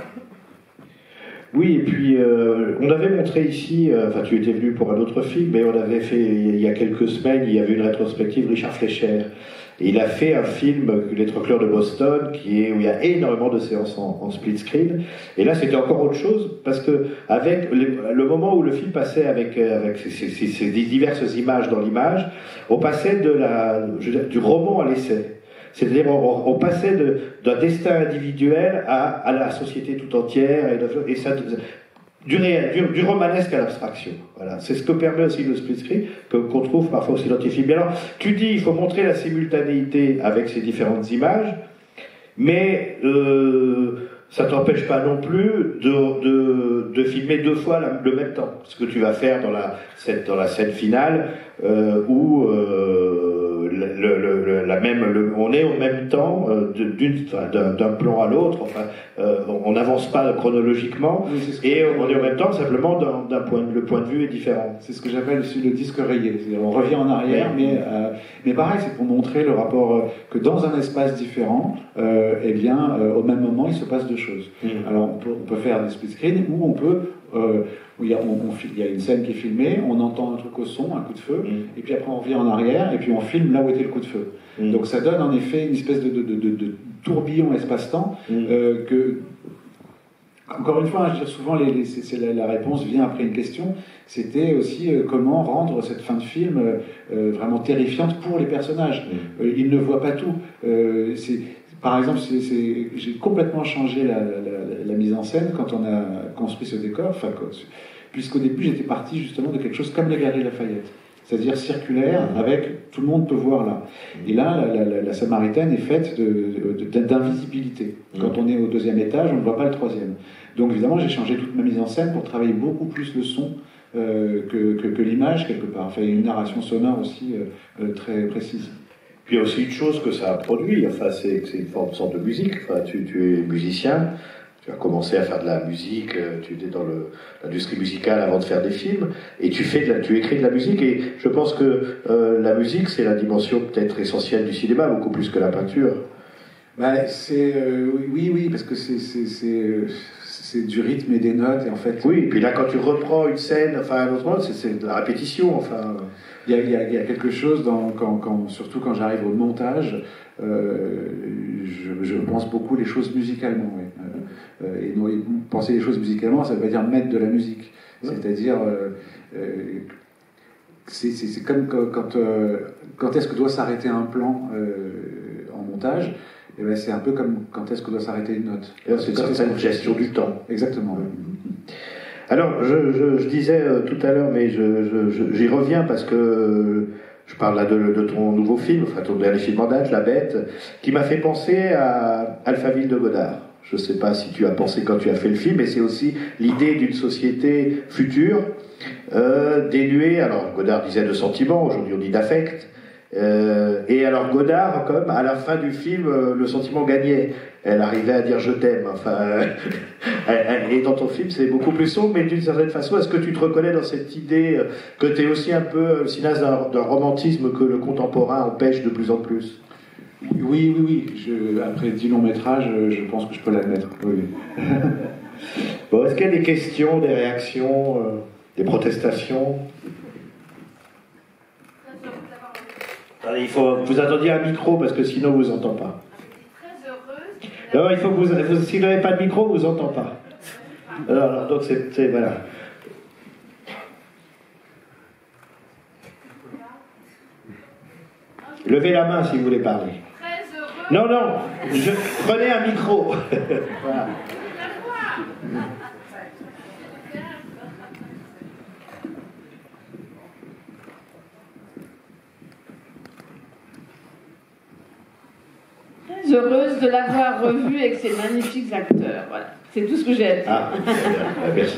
Oui, et puis euh, on avait montré ici, euh, enfin tu étais venu pour un autre film, mais on avait fait il y a quelques semaines, il y avait une rétrospective Richard Fleischer. Et il a fait un film, Les Trocleurs de Boston, qui est, où il y a énormément de séances en, en split screen. Et là, c'était encore autre chose, parce que avec le, le moment où le film passait avec, avec ces, ces, ces diverses images dans l'image, on passait de la, je veux dire, du roman à l'essai. C'est-à-dire, on, on passait de, d'un destin individuel à, à la société tout entière. Et, et ça, du réel, du, du romanesque à l'abstraction. Voilà. C'est ce que permet aussi le split screen, que, qu'on trouve parfois aussi dans tes films. Mais alors, tu dis, il faut montrer la simultanéité avec ces différentes images, mais euh, ça ne t'empêche pas non plus de, de, de filmer deux fois la, le même temps. Ce que tu vas faire dans la, cette, dans la scène finale, euh, où euh, le, le, le, la même, le, on est au même temps euh, d'une, enfin, d'un, d'un plan à l'autre. Enfin, euh, on n'avance pas chronologiquement, oui, et on est en même temps simplement d'un, d'un point, le point de vue est différent. C'est ce que j'appelle le disque rayé. C'est-à-dire on revient en arrière, oui. mais, euh, mais pareil, c'est pour montrer le rapport euh, que dans un espace différent, euh, eh bien, euh, au même moment, il se passe deux choses. Mmh. Alors, on peut, on peut faire des split screens ou on peut, euh, où il y, a, on, on, il y a une scène qui est filmée, on entend un truc au son, un coup de feu, mmh. et puis après on revient en arrière et puis on filme là où était le coup de feu. Mmh. Donc ça donne en effet une espèce de, de, de, de, de tourbillon espace-temps mmh. euh, que. Encore une fois, je veux dire, souvent les, les, c'est, c'est la, la réponse vient après une question. C'était aussi euh, comment rendre cette fin de film euh, vraiment terrifiante pour les personnages. Mmh. Euh, ils ne voient pas tout. Euh, c'est, par exemple, c'est, c'est, j'ai complètement changé la, la, la, la mise en scène quand on a construit ce décor. Enfin, puisqu'au début, j'étais parti justement de quelque chose comme la Galerie Lafayette, c'est-à-dire circulaire, avec tout le monde peut voir là. Et là, la, la, la Samaritaine est faite de, de, de, d'invisibilité. Quand on est au deuxième étage, on ne voit pas le troisième. Donc évidemment, j'ai changé toute ma mise en scène pour travailler beaucoup plus le son euh, que, que, que l'image, quelque part. Enfin, il y a une narration sonore aussi euh, très précise. Puis il y a aussi une chose que ça a produit, enfin, c'est, c'est une forme, sorte de musique. Enfin, tu, tu es musicien, tu as commencé à faire de la musique, tu étais dans le, l'industrie musicale avant de faire des films, et tu, fais de la, tu écris de la musique, et je pense que euh, la musique, c'est la dimension peut-être essentielle du cinéma, beaucoup plus que la peinture. Bah, c'est, euh, oui, oui, parce que c'est, c'est, c'est, c'est du rythme et des notes, et en fait... Oui, et puis là, quand tu reprends une scène, enfin, un autre mode, c'est, c'est de la répétition, enfin... Il y a, il y a, il y a quelque chose, dans, quand, quand, surtout quand j'arrive au montage, euh, je, je pense beaucoup les choses musicalement, oui. Euh, et, et penser les choses musicalement, ça veut dire mettre de la musique. Ouais. C'est-à-dire... Euh, euh, c'est, c'est, c'est comme quand, quand, euh, quand est-ce que doit s'arrêter un plan euh, en montage. Et ben c'est un peu comme quand est-ce que doit s'arrêter une note. Et c'est une certaine gestion du temps. Exactement. Alors, je, je, je disais euh, tout à l'heure, mais je, je, je, j'y reviens parce que euh, je parle là de, de ton nouveau film, enfin ton dernier film en date, La Bête, qui m'a fait penser à Alphaville de Godard. Je ne sais pas si tu as pensé quand tu as fait le film, mais c'est aussi l'idée d'une société future, euh, dénuée, alors Godard disait de sentiments, aujourd'hui on dit d'affect. Euh, et alors Godard, comme à la fin du film, euh, le sentiment gagnait. Elle arrivait à dire je t'aime. Enfin, euh, et dans ton film, c'est beaucoup plus sombre, mais d'une certaine façon, est-ce que tu te reconnais dans cette idée euh, que tu es aussi un peu le cinéaste d'un, d'un romantisme que le contemporain empêche de plus en plus? Oui, oui, oui. Je, après dix longs métrages, je pense que je peux l'admettre. Oui. Bon, est-ce qu'il y a des questions, des réactions, euh, des protestations? Il faut que vous attendiez un micro parce que sinon on ne vous entend pas. Non, il faut que vous, vous si vous n'avez pas de micro, on ne vous entend pas. Alors, alors donc c'est, c'est voilà. Levez la main si vous voulez parler. Non, non, je, prenez un micro. Voilà. Heureuse de l'avoir revu avec ces magnifiques acteurs. Voilà, c'est tout ce que j'ai à dire. Ah, merci.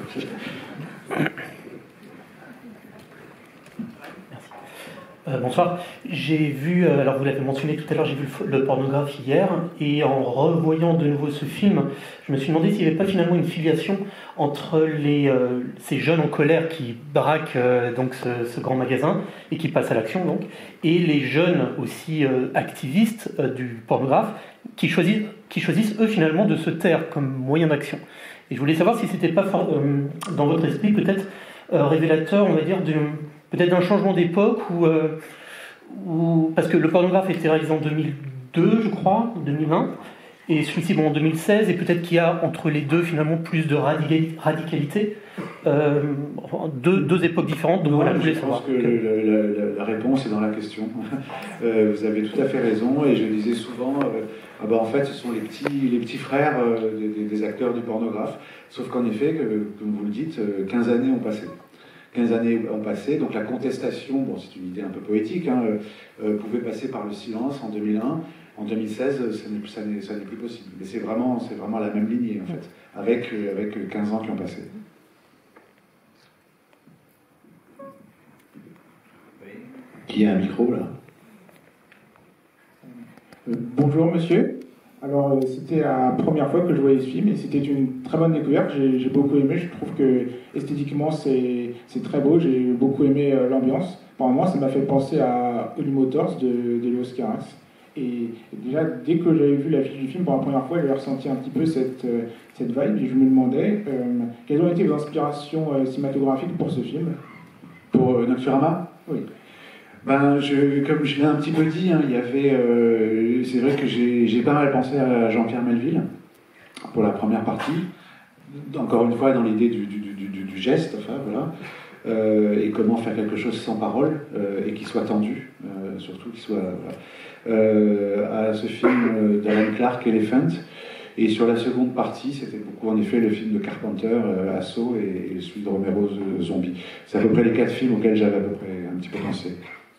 Euh, bonsoir. J'ai vu, euh, alors vous l'avez mentionné tout à l'heure, j'ai vu le, le pornographe hier, et en revoyant de nouveau ce film, je me suis demandé s'il n'y avait pas finalement une filiation entre les, euh, ces jeunes en colère qui braquent euh, donc ce, ce grand magasin et qui passent à l'action donc, et les jeunes aussi euh, activistes euh, du pornographe qui choisissent, qui choisissent eux finalement de se taire comme moyen d'action. Et je voulais savoir si c'était pas euh, dans votre esprit peut-être euh, révélateur, on va dire, de peut-être d'un changement d'époque, où, euh, où, parce que le pornographe a été réalisé en deux mille deux, je crois, deux mille un, et celui-ci bon, en deux mille seize, et peut-être qu'il y a entre les deux finalement plus de radicalité, euh, deux, deux époques différentes. Donc non, voilà, je, je voulais pense savoir. que le, la, la, la réponse est dans la question. euh, vous avez tout à fait raison, et je disais souvent, euh, ah bah, en fait, ce sont les petits, les petits frères euh, des, des acteurs du pornographe. Sauf qu'en effet, que, comme vous le dites, quinze années ont passé. quinze années ont passé, donc la contestation, bon, c'est une idée un peu poétique, hein, euh, pouvait passer par le silence en deux mille un. En deux mille seize, ça n'est, ça n'est, ça n'est plus possible. Mais c'est vraiment, c'est vraiment la même lignée, en fait, avec, euh, avec quinze ans qui ont passé. Qui a un micro, là? Euh, bonjour, monsieur. Alors, euh, c'était la première fois que je voyais ce film et c'était une très bonne découverte. J'ai, j'ai beaucoup aimé. Je trouve que esthétiquement, c'est, c'est très beau. J'ai beaucoup aimé euh, l'ambiance. Pour moi, ça m'a fait penser à Holy Motors de, de Léos Carax. Et déjà, dès que j'avais vu l'affiche du film pour la première fois, j'avais ressenti un petit peu cette, euh, cette vibe et je me demandais euh, quelles ont été vos inspirations euh, cinématographiques pour ce film. Pour euh, Nocturama? Oui. Ben, je, comme je l'ai un petit peu dit, hein, il y avait, euh, c'est vrai que j'ai, j'ai pas mal pensé à Jean-Pierre Melville pour la première partie. Encore une fois, dans l'idée du, du, du, du, du geste, enfin voilà, euh, et comment faire quelque chose sans parole euh, et qui soit tendu, euh, surtout qui soit voilà. euh, à ce film d'Alan Clark, Elephant. Et sur la seconde partie, c'était beaucoup en effet le film de Carpenter, euh, Assaut, et, et celui de Romero, Zombie. C'est à peu près les quatre films auxquels j'avais à peu près un petit peu pensé.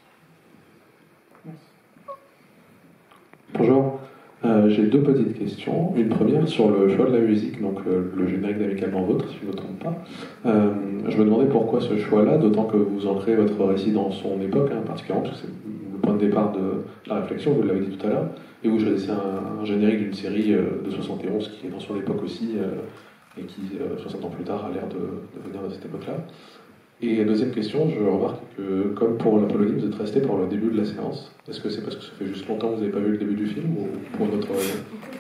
Bonjour, euh, j'ai deux petites questions. Une première sur le choix de la musique, donc euh, le générique d'Amicalement Vôtre, si je ne me trompe pas. Euh, je me demandais pourquoi ce choix-là, d'autant que vous ancrez votre récit dans son époque, hein, particulièrement, parce que c'est le point de départ de la réflexion, vous l'avez dit tout à l'heure, et vous choisissez un, un générique d'une série euh, de soixante et onze qui est dans son époque aussi, euh, et qui, euh, soixante ans plus tard, a l'air de, de venir de cette époque-là. Et deuxième question, je remarque que, comme pour l'Apologie, vous êtes resté pour le début de la séance. Est-ce que c'est parce que ça fait juste longtemps que vous n'avez pas vu le début du film, ou pour une autre raison?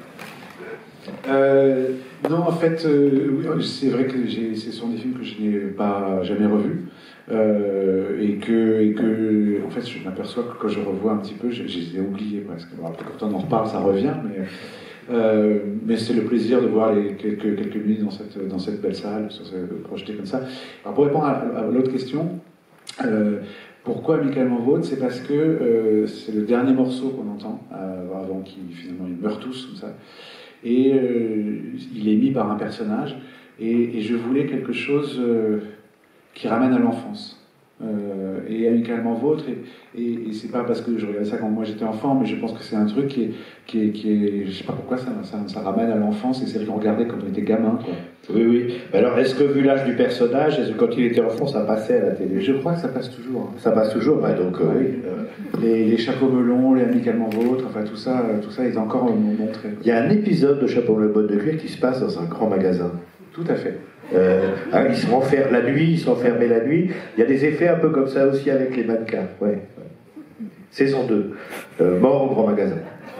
euh, Non, en fait, euh, c'est vrai que j'ai, ce sont des films que je n'ai pas jamais revus. Euh, et, que, et que, en fait, je m'aperçois que quand je revois un petit peu, je, je les ai oubliés presque. Bon, après, quand on en reparle, ça revient, mais... Euh, mais c'est le plaisir de voir les quelques, quelques nuits dans cette, dans cette belle salle, projetée comme ça. Alors pour répondre à, à l'autre question, euh, pourquoi Amicalement Vôtre? C'est parce que euh, c'est le dernier morceau qu'on entend, euh, avant qu'ils finalement ils meurent tous comme ça. Et euh, il est mis par un personnage, et, et je voulais quelque chose euh, qui ramène à l'enfance. Euh, et Amicalement Vôtre, et, et, et c'est pas parce que je regardais ça quand moi j'étais enfant, mais je pense que c'est un truc qui est, qui est, qui est je sais pas pourquoi ça, ça, ça ramène à l'enfance, et c'est qu'on regardait quand on était gamin, quoi. Oui, oui. Alors, est-ce que vu l'âge du personnage, est-ce que quand il était enfant, ça passait à la télé? Je crois que ça passe toujours. Hein. Ça passe toujours, ouais, donc euh, oui. Les, les chapeaux melons, les Amicalement Vôtres, enfin tout ça, tout ça est encore montré. Il y a un épisode de Chapeau melon botte de cuir qui se passe dans un grand magasin. Tout à fait. Euh, hein, ils sont enfermés la nuit, ils sont enfermés la nuit. Il y a des effets un peu comme ça aussi avec les mannequins. Ouais. Saison deux. Euh, mort au grand magasin.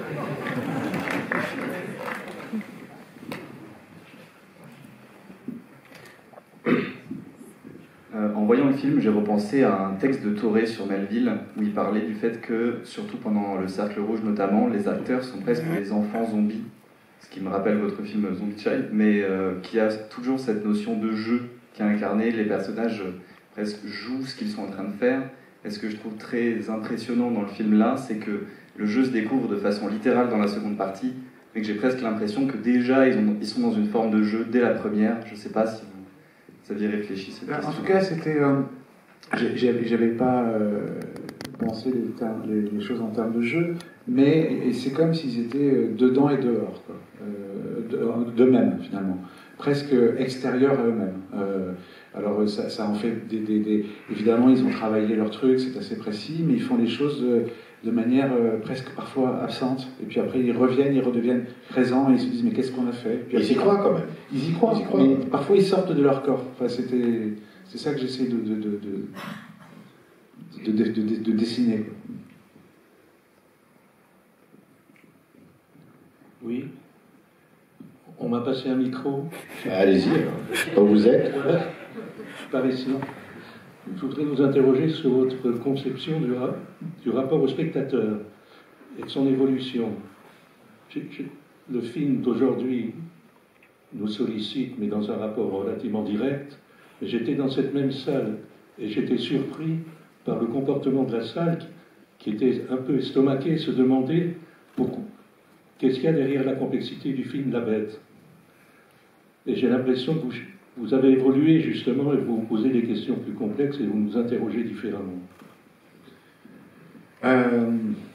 Euh, en voyant le film, j'ai repensé à un texte de Toré sur Melville où il parlait du fait que, surtout pendant le Cercle Rouge notamment, les acteurs sont presque des enfants zombies, ce qui me rappelle votre film Zombie Child, mais euh, qui a toujours cette notion de jeu qui est incarnée. Les personnages euh, presque jouent ce qu'ils sont en train de faire. Et ce que je trouve très impressionnant dans le film-là, c'est que le jeu se découvre de façon littérale dans la seconde partie, mais que j'ai presque l'impression que déjà ils, ont, ils sont dans une forme de jeu dès la première. Je ne sais pas si vous aviez réfléchi cette question. En tout cas, c'était... Euh, j'avais pas euh, pensé les, termes, les, les choses en termes de jeu, mais et c'est comme s'ils étaient dedans et dehors, quoi. Euh, d'eux-mêmes, finalement. Presque extérieurs à eux-mêmes. Euh, alors, ça, ça en fait des, des, des... Évidemment, ils ont travaillé leur truc, c'est assez précis, mais ils font les choses de, de manière euh, presque parfois absente. Et puis après, ils reviennent, ils redeviennent présents, et ils se disent, mais qu'est-ce qu'on a fait? Puis, ils y croient quand même. Ils y croient, ils y croient. Mais parfois, ils sortent de leur corps. Enfin, c'était... C'est ça que j'essaie de, de, de, de, de, de, de, de dessiner. Quoi. Oui. On m'a passé un micro. Allez-y, où vous êtes. Voilà. Par ici. Je voudrais vous interroger sur votre conception du, ra- du rapport au spectateur et de son évolution. J'ai, j'ai, le film d'aujourd'hui nous sollicite, mais dans un rapport relativement direct. J'étais dans cette même salle et j'étais surpris par le comportement de la salle qui, qui était un peu estomaqué, se demandait pourquoi, qu'est-ce qu'il y a derrière la complexité du film La Bête? Et j'ai l'impression que vous, vous avez évolué justement et vous vous posez des questions plus complexes et vous nous interrogez différemment. Euh,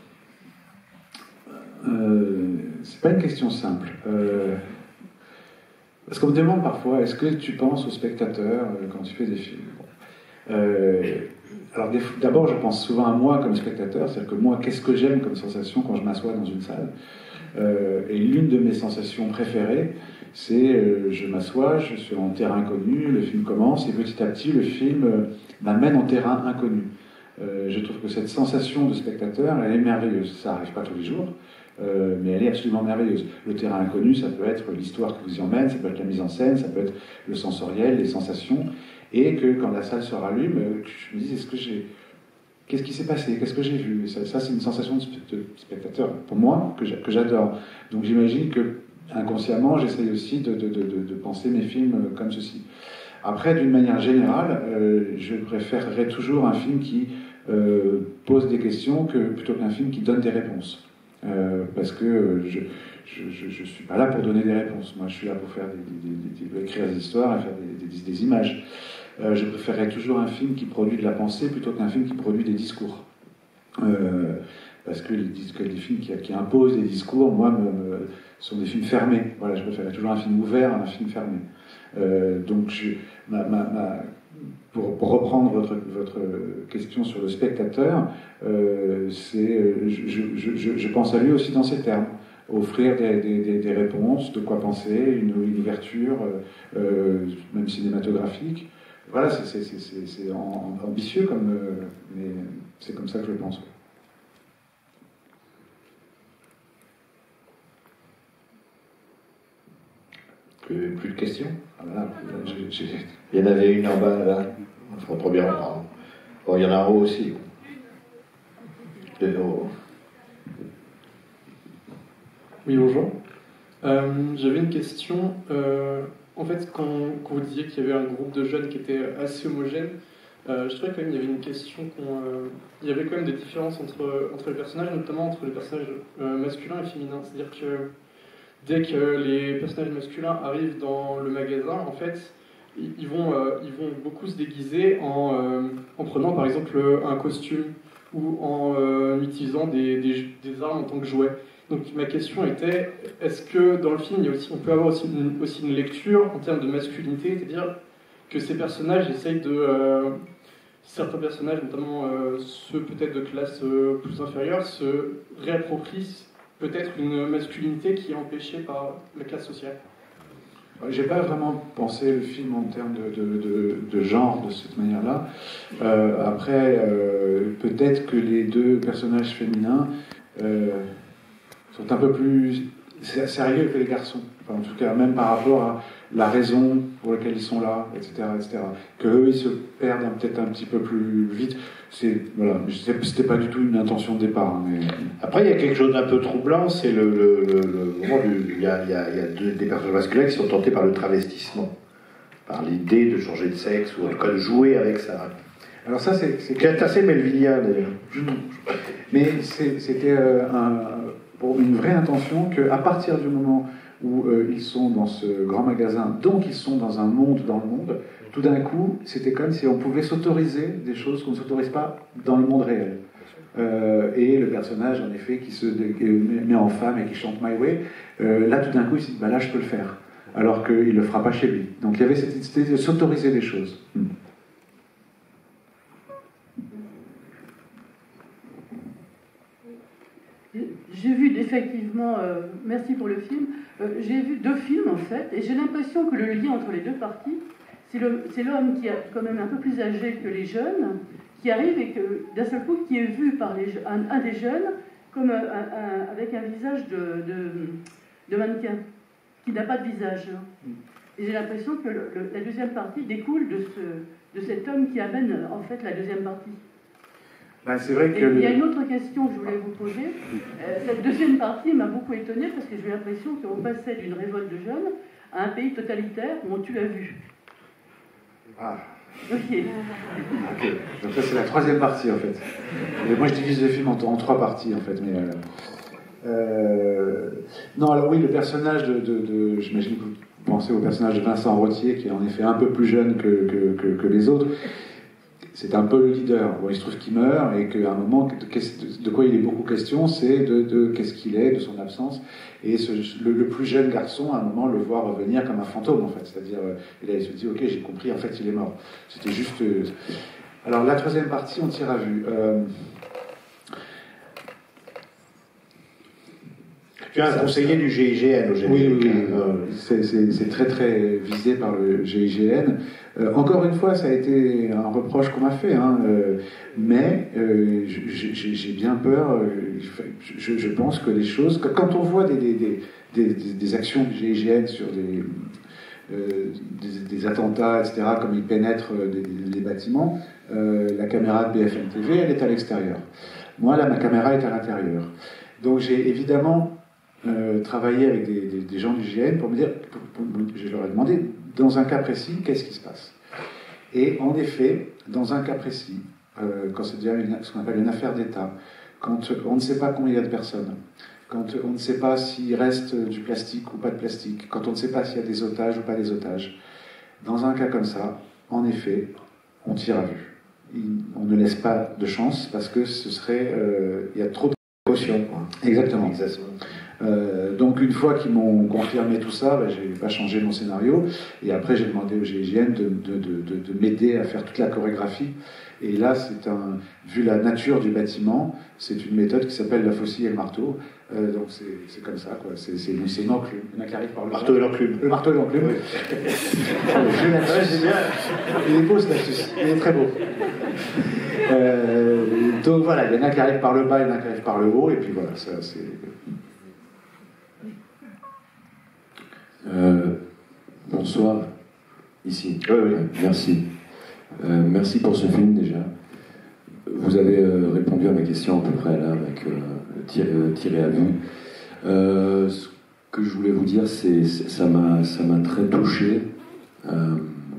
euh, c'est pas une question simple. Euh, parce qu'on me demande parfois, est-ce que tu penses au spectateur euh, quand tu fais des films? euh, Alors d'abord, je pense souvent à moi comme spectateur, c'est-à-dire que moi, qu'est-ce que j'aime comme sensation quand je m'assois dans une salle? euh, Et l'une de mes sensations préférées, c'est euh, je m'assois, je suis en terrain inconnu, le film commence, et petit à petit, le film euh, m'amène en terrain inconnu. Euh, je trouve que cette sensation de spectateur, elle est merveilleuse. Ça n'arrive pas tous les jours, euh, mais elle est absolument merveilleuse. Le terrain inconnu, ça peut être l'histoire qui vous y emmène, ça peut être la mise en scène, ça peut être le sensoriel, les sensations, et que quand la salle se rallume, je me dis, est-ce que j'ai... Qu'est-ce qui s'est passé? Qu'est-ce que j'ai vu? Ça, ça c'est une sensation de spectateur, pour moi, que j'adore. Donc j'imagine que, inconsciemment, j'essaye aussi de, de, de, de penser mes films comme ceci. Après, d'une manière générale, euh, je préférerais toujours un film qui euh, pose des questions que, plutôt qu'un film qui donne des réponses. Euh, parce que je ne suis pas là pour donner des réponses. Moi, je suis là pour faire des, des, des, des, écrire des histoires et faire des, des, des images. Euh, je préférerais toujours un film qui produit de la pensée plutôt qu'un film qui produit des discours. Euh, parce que les, les films qui, qui imposent des discours, moi, me, me, sont des films fermés. Voilà, je préférerais toujours un film ouvert à un film fermé. Euh, donc, je, ma, ma, ma, pour, pour reprendre votre, votre question sur le spectateur, euh, c'est, je, je, je, je pense à lui aussi dans ces termes. Offrir des, des, des réponses, de quoi penser, une, une ouverture, euh, même cinématographique. Voilà, c'est, c'est, c'est, c'est ambitieux, comme, euh, mais c'est comme ça que je le pense. Plus, plus de questions? Voilà, j'ai, j'ai... Il y en avait une en bas, là, en premier rang, pardon. Bon, il y en a en haut aussi. De haut. Oui, bonjour. Euh, j'avais une question. Euh, en fait, quand, quand vous disiez qu'il y avait un groupe de jeunes qui était assez homogène, euh, je trouvais quand même qu'il y avait une question qu'on, euh, il y avait quand même des différences entre, entre les personnages, notamment entre les personnages euh, masculins et féminins. C'est-à-dire que dès que les personnages masculins arrivent dans le magasin, en fait, ils, ils, vont, euh, ils vont beaucoup se déguiser en, euh, en prenant par exemple un costume ou en euh, utilisant des, des, des armes en tant que jouets. Donc ma question était, est-ce que dans le film, il y a aussi, on peut avoir aussi une, aussi une lecture en termes de masculinité, c'est-à-dire que ces personnages essayent de... Euh, certains personnages, notamment euh, ceux peut-être de classe euh, plus inférieure, se réapproprient peut-être une masculinité qui est empêchée par la classe sociale. J'ai pas vraiment pensé le film en termes de, de, de, de genre de cette manière-là. Euh, après, euh, peut-être que les deux personnages féminins euh, sont un peu plus sérieux que les garçons. Enfin, en tout cas, même par rapport à la raison pour laquelle ils sont là, et cetera, et cetera. Qu'eux, ils se perdent peut-être un petit peu plus vite. C'est, voilà, c'était pas du tout une intention de départ. Mais... Après, il y a quelque chose d'un peu troublant, c'est le, le, le, le moment du... Il y a, il y a, il y a deux, des personnages masculins qui sont tentés par le travestissement, par l'idée de changer de sexe, ou en tout cas de jouer avec ça. Alors ça, c'est... C'est assez melvilien, d'ailleurs. Mais c'était euh, un, pour une vraie intention qu'à partir du moment où euh, ils sont dans ce grand magasin, donc ils sont dans un monde dans le monde, tout d'un coup, c'était comme si on pouvait s'autoriser des choses qu'on ne s'autorise pas dans le monde réel. Euh, et le personnage, en effet, qui se met en femme et qui chante My Way, euh, là, tout d'un coup, il se dit, bah, là, je peux le faire, alors qu'il ne le fera pas chez lui. Donc il y avait cette idée de s'autoriser des choses. Hmm. J'ai vu effectivement, euh, merci pour le film, euh, j'ai vu deux films en fait, et j'ai l'impression que le lien entre les deux parties, c'est l'homme qui est quand même un peu plus âgé que les jeunes, qui arrive et que d'un seul coup qui est vu par les, un, un des jeunes comme un, un, avec un visage de, de, de mannequin, qui n'a pas de visage. Et j'ai l'impression que le, le, la deuxième partie découle de, ce, de cet homme qui amène en fait la deuxième partie. Ben, c'est vrai que et il y a une autre question que je voulais vous poser. Euh, cette deuxième partie m'a beaucoup étonnée parce que j'ai l'impression qu'on passait d'une révolte de jeunes à un pays totalitaire où on tue la vue. Ah. Ok. Ok. Donc ça c'est la troisième partie en fait. Et moi je divise le film en, en trois parties en fait. Mais euh, Euh, non, alors oui, le personnage de, de, de j'imagine que vous pensez au personnage de Vincent Rottier, qui est en effet un peu plus jeune que, que, que, que les autres. C'est un peu le leader. Bon, il se trouve qu'il meurt et qu'à un moment, de, de quoi il est beaucoup question, c'est de, de qu'est-ce qu'il est, de son absence. Et ce, le, le plus jeune garçon, à un moment, le voit revenir comme un fantôme, en fait. C'est-à-dire, et là, il se dit, ok, j'ai compris, en fait, il est mort. C'était juste... Euh... Alors, la troisième partie, on tire à vue. Euh... Tu es un conseiller du G I G N au générique. Oui, oui, oui. C'est, c'est, c'est très très visé par le G I G N. Euh, encore une fois, ça a été un reproche qu'on m'a fait, hein, euh, mais euh, j'ai, j'ai bien peur. Euh, je, je pense que les choses, quand on voit des, des, des, des, des actions du G I G N sur des, euh, des, des attentats, et cetera, comme ils pénètrent des, des bâtiments, euh, la caméra de B F M T V, elle est à l'extérieur. Moi, là, ma caméra est à l'intérieur. Donc j'ai évidemment Euh, travailler avec des, des, des gens du G I G N pour me dire, pour, pour, je leur ai demandé, dans un cas précis, qu'est-ce qui se passe? Et en effet, dans un cas précis, euh, quand c'est déjà une, ce qu'on appelle une affaire d'État, quand on ne sait pas combien il y a de personnes, quand on ne sait pas s'il reste du plastique ou pas de plastique, quand on ne sait pas s'il y a des otages ou pas des otages, dans un cas comme ça, en effet, on tire à vue. Il, on ne laisse pas de chance parce que ce serait, euh, il y a trop de précautions. Exactement. Exactement. Euh, donc une fois qu'ils m'ont confirmé tout ça, ben, j'ai pas changé mon scénario et après j'ai demandé au G I G N de, de, de, de, de m'aider à faire toute la chorégraphie et là c'est un, vu la nature du bâtiment, c'est une méthode qui s'appelle la faucille et le marteau, euh, donc c'est, c'est comme ça quoi, c'est, c'est, c'est une enclume, il y en a qui arrive par le marteau et l'enclume. Le marteau et l'enclume. Oui. Je l'astuce. Ouais, il est beau cet astuce, il est très beau. Euh, donc voilà, il y en a qui arrivent par le bas, il y en a qui arrivent par le haut et puis voilà, ça c'est... Euh, bonsoir, ici. Oui, oui. Merci. Euh, merci pour ce film déjà. Vous avez euh, répondu à ma question à peu près là, avec euh, tiré, euh, tiré à vue. Euh, ce que je voulais vous dire, c'est, c'est ça m'a, ça m'a très touché. Euh,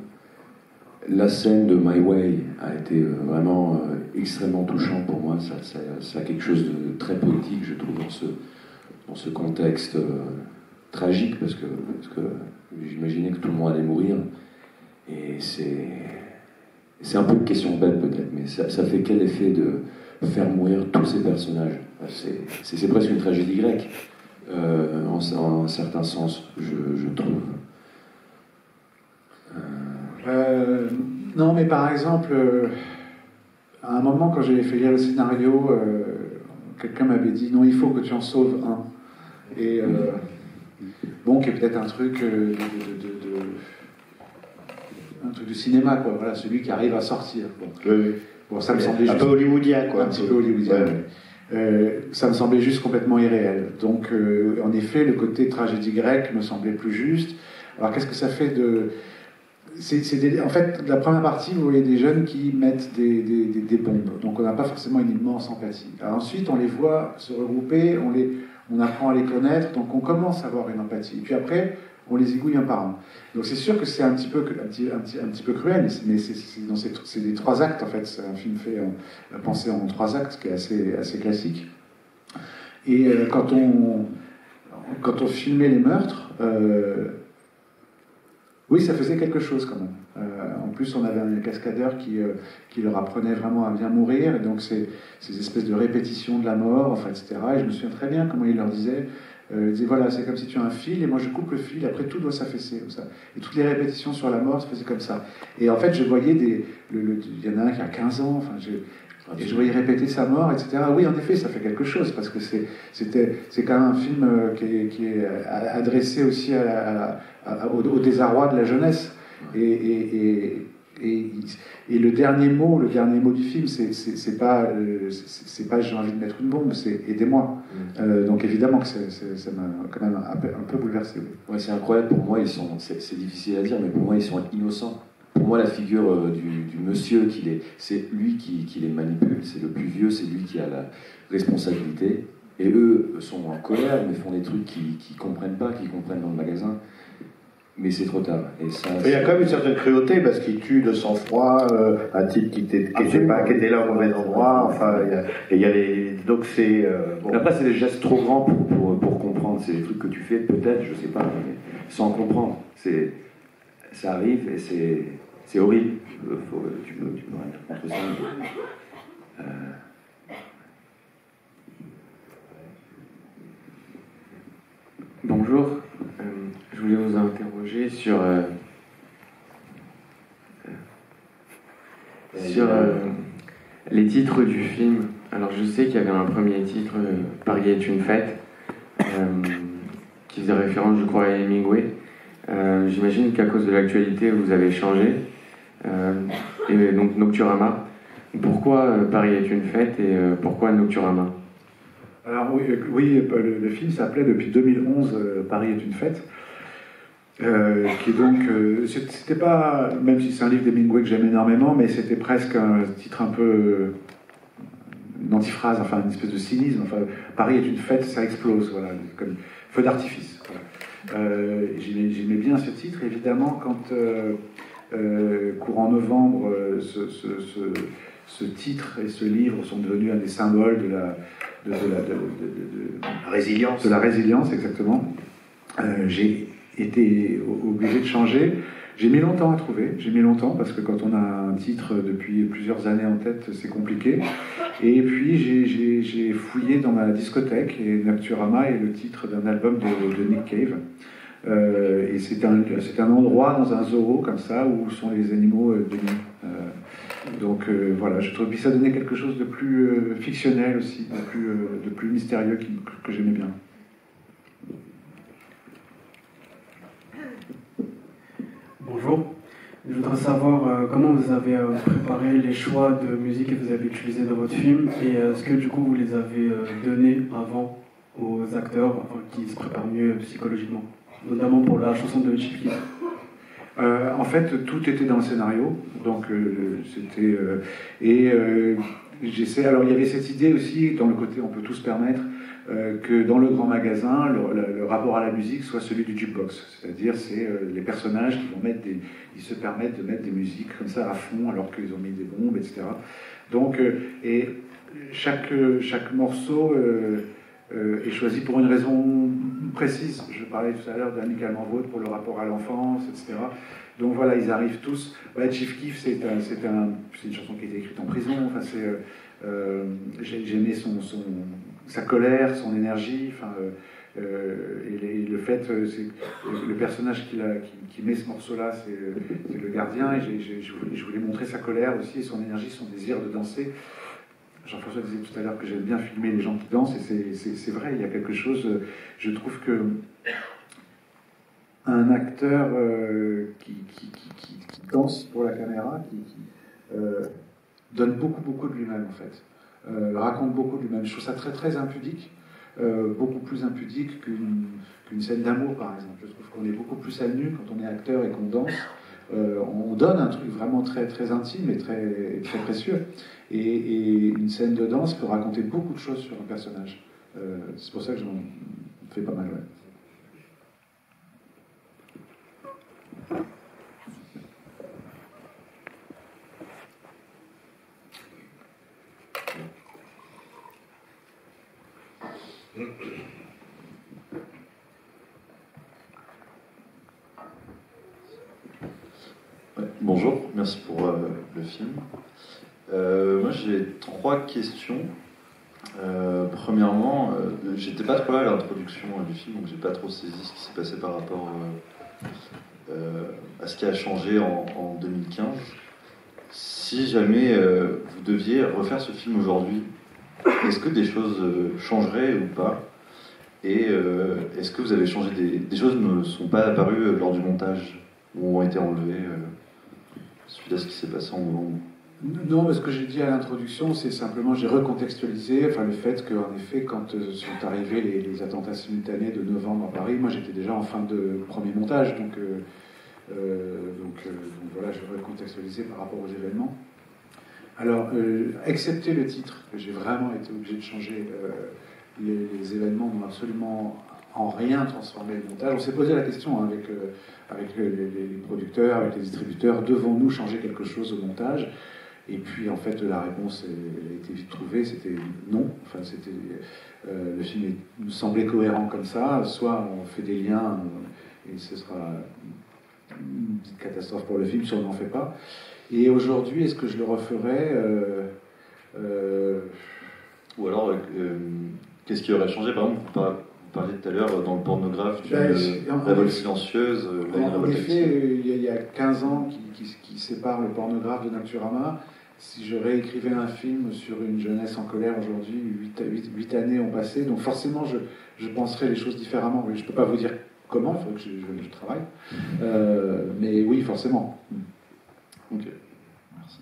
la scène de My Way a été euh, vraiment euh, extrêmement touchant pour moi. Ça, ça, ça a quelque chose de très poétique, je trouve, dans ce, dans ce contexte. Euh, tragique parce que, parce que j'imaginais que tout le monde allait mourir et c'est c'est un peu une question bête peut-être mais ça, ça fait quel effet de faire mourir tous ces personnages? C'est, c'est, c'est presque une tragédie grecque euh, en, en un certain sens je, je trouve. Euh... Euh, non mais par exemple euh, à un moment quand j'avais fait lire le scénario euh, quelqu'un m'avait dit non il faut que tu en sauves un et euh, bon, qui est peut-être un truc euh, de, de, de, de, un truc du cinéma, quoi. Voilà, celui qui arrive à sortir. Bon, oui. Bon ça me semblait un juste... peu hollywoodien, quoi. Un petit peu hollywoodien. Ouais. Ouais. Euh, ça me semblait juste complètement irréel. Donc, euh, en effet, le côté tragédie grecque me semblait plus juste. Alors, qu'est-ce que ça fait de... C'est, c'est des... En fait, la première partie, vous voyez des jeunes qui mettent des, des, des, des bombes. Donc, on n'a pas forcément une immense empathie. Alors, ensuite, on les voit se regrouper, on les... on apprend à les connaître, donc on commence à avoir une empathie. Et puis après, on les égouille un par un. Donc c'est sûr que c'est un petit peu, un petit, un petit, un petit peu cruel, mais c'est, c'est, dans ces, c'est des trois actes, en fait. C'est un film fait, en, pensé en trois actes, ce qui est assez, assez classique. Et euh, quand, on, quand on filmait les meurtres, euh, oui, ça faisait quelque chose quand même. Euh, en plus, on avait un cascadeur qui, euh, qui leur apprenait vraiment à bien mourir, et donc c'est ces espèces de répétitions de la mort, enfin, et cetera. Et je me souviens très bien comment il leur disait, euh, il disait voilà, c'est comme si tu as un fil, et moi je coupe le fil, après tout doit s'affaisser, comme ça. Et toutes les répétitions sur la mort se faisaient comme ça. Et en fait, je voyais des... Le, le, il y en a un qui a quinze ans, enfin, je, et je voyais répéter sa mort, et cetera. Oui, en effet, ça fait quelque chose, parce que c'est, c'était, c'est quand même un film euh, qui, est, qui est adressé aussi à la, à, à, au, au désarroi de la jeunesse. Et, et, et, et, et le dernier mot, le dernier mot du film, c'est, c'est, c'est pas, euh, c'est, c'est pas j'ai envie de mettre une bombe, c'est aidez-moi. Mmh. Euh, donc évidemment que c'est, c'est, ça m'a quand même un peu, un peu bouleversé. Oui. Ouais, c'est incroyable pour moi. Ils sont, c'est, c'est difficile à dire, mais pour moi ils sont innocents. Pour moi, la figure euh, du, du monsieur, qui les, c'est lui qui, qui les manipule. C'est le plus vieux, c'est lui qui a la responsabilité. Et eux sont en colère, mais font des trucs qu'ils ne comprennent pas, qu'ils comprennent dans le magasin. mais c'est trop tard. Et ça, il y a quand même une certaine cruauté parce qu'il tue de sang-froid euh, un type qui était, qui était, pas, qui était là au mauvais endroit. Enfin, il y a, et il y a les, donc c'est. Euh, bon. Après, c'est des gestes trop grands pour, pour, pour comprendre. C'est des trucs que tu fais peut-être, je sais pas, mais sans comprendre. C'est, ça arrive et c'est, c'est horrible. Faut, tu peux, tu peux rien faire contre ça. Euh, Bonjour, euh, je voulais vous interroger sur, euh, sur euh, les titres du film. Alors je sais qu'il y avait un premier titre, euh, Paris est une fête, euh, qui faisait référence, je crois, à Hemingway. Euh, j'imagine qu'à cause de l'actualité, vous avez changé, euh, et donc Nocturama. Pourquoi euh, Paris est une fête et euh, pourquoi Nocturama ? Alors oui, oui le, le film s'appelait depuis deux mille onze euh, Paris est une fête, euh, qui est donc, euh, c'était pas, même si c'est un livre d'Hemingway que j'aime énormément, mais c'était presque un titre un peu, euh, une antiphrase, enfin une espèce de cynisme. Enfin, Paris est une fête, ça explose, voilà, comme feu d'artifice. Voilà. Euh, j'aimais bien ce titre, évidemment, quand euh, euh, courant novembre, euh, ce, ce, ce, ce titre et ce livre sont devenus un des symboles de la De, de, la, de, de, de, de, résilience. de la résilience, exactement. Euh, j'ai été obligé de changer. J'ai mis longtemps à trouver, j'ai mis longtemps, parce que quand on a un titre depuis plusieurs années en tête, c'est compliqué. Et puis j'ai fouillé dans ma discothèque, et Nocturama est le titre d'un album de, de Nick Cave. Euh, et c'est un, un endroit dans un zoo, comme ça, où sont les animaux de nuit. Euh, Donc euh, voilà, je trouve que ça donnait quelque chose de plus euh, fictionnel aussi, de plus, euh, de plus mystérieux qui, que, que j'aimais bien. Bonjour, je voudrais savoir euh, comment vous avez euh, préparé les choix de musique que vous avez utilisés dans votre film et euh, est-ce que du coup vous les avez euh, donnés avant aux acteurs afin qu'ils se préparent mieux psychologiquement, notamment pour la chanson de Chief Keef. Euh, en fait, tout était dans le scénario, donc euh, c'était euh, et euh, j'essaie. Alors il y avait cette idée aussi dans le côté, on peut tout se permettre, euh, que dans le grand magasin, le, le, le rapport à la musique soit celui du jukebox, c'est-à-dire c'est euh, les personnages qui vont mettre des, ils se permettent de mettre des musiques comme ça à fond alors qu'ils ont mis des bombes, et cetera. Donc euh, et chaque chaque morceau euh, euh, est choisi pour une raison précise. Je parlais tout à l'heure d'Amicalement Vôtre pour le rapport à l'enfance, et cetera. Donc voilà, ils arrivent tous. Ouais, Chief Keef, c'est un, c'est un, une chanson qui a été écrite en prison. Enfin, c'est, euh, j'aimais son, son, sa colère, son énergie. Enfin, euh, et, les, et le fait, c'est le personnage qui, a, qui, qui met ce morceau-là, c'est le gardien. Et j'ai, j'ai, je, voulais, je voulais montrer sa colère aussi, son énergie, son désir de danser. Jean-François disait tout à l'heure que j'aime bien filmer les gens qui dansent, et c'est vrai, il y a quelque chose, je trouve que un acteur euh, qui, qui, qui, qui, qui danse pour la caméra, qui, qui euh, donne beaucoup, beaucoup de lui-même en fait, euh, raconte beaucoup de lui-même. Je trouve ça très, très impudique, euh, beaucoup plus impudique qu'une qu'une scène d'amour par exemple. Je trouve qu'on est beaucoup plus à nu quand on est acteur et qu'on danse. Euh, on donne un truc vraiment très, très intime et très, très précieux. Et, et une scène de danse peut raconter beaucoup de choses sur un personnage. Euh, c'est pour ça que j'en fais pas mal. Ouais. Ouais, bonjour, merci pour euh, le film. Euh, moi j'ai trois questions. Euh, premièrement, euh, j'étais pas trop là à l'introduction euh, du film, donc j'ai pas trop saisi ce qui s'est passé par rapport euh, euh, à ce qui a changé en, en deux mille quinze. Si jamais euh, vous deviez refaire ce film aujourd'hui, est-ce que des choses euh, changeraient ou pas? Et euh, est-ce que vous avez changé des, des choses ne sont pas apparues euh, lors du montage ou ont été enlevées euh, suite à ce qui s'est passé en novembre? Non, mais ce que j'ai dit à l'introduction, c'est simplement, j'ai recontextualisé enfin, le fait qu'en effet, quand euh, sont arrivés les, les attentats simultanés de novembre à Paris, moi j'étais déjà en fin de premier montage, donc, euh, euh, donc, euh, donc voilà, j'ai recontextualisé par rapport aux événements. Alors, euh, excepté le titre, que j'ai vraiment été obligé de changer, euh, les, les événements n'ont absolument en rien transformer le montage. On s'est posé la question hein, avec, euh, avec les, les, les producteurs, avec les distributeurs, devons-nous changer quelque chose au montage? Et puis en fait la réponse elle a été vite trouvée, c'était non. Enfin, c'était, euh, le film est, nous semblait cohérent comme ça, soit on fait des liens euh, et ce sera une petite catastrophe pour le film, soit on n'en fait pas. Et aujourd'hui, est-ce que je le referais euh, euh... Ou alors, euh, qu'est-ce qui aurait changé? Par exemple, vous parliez tout à l'heure dans le pornographe d'une ben, euh, révolte silencieuse. Là, en, en effet, il y, a, il y a quinze ans qui, qui, qui séparent le pornographe de Nocturama. Si je réécrivais un film sur une jeunesse en colère aujourd'hui, huit années ont passé, donc forcément je, je penserais les choses différemment. Je ne peux pas vous dire comment, il faut que je, je, je travaille. Euh, mais oui, forcément. Ok, merci.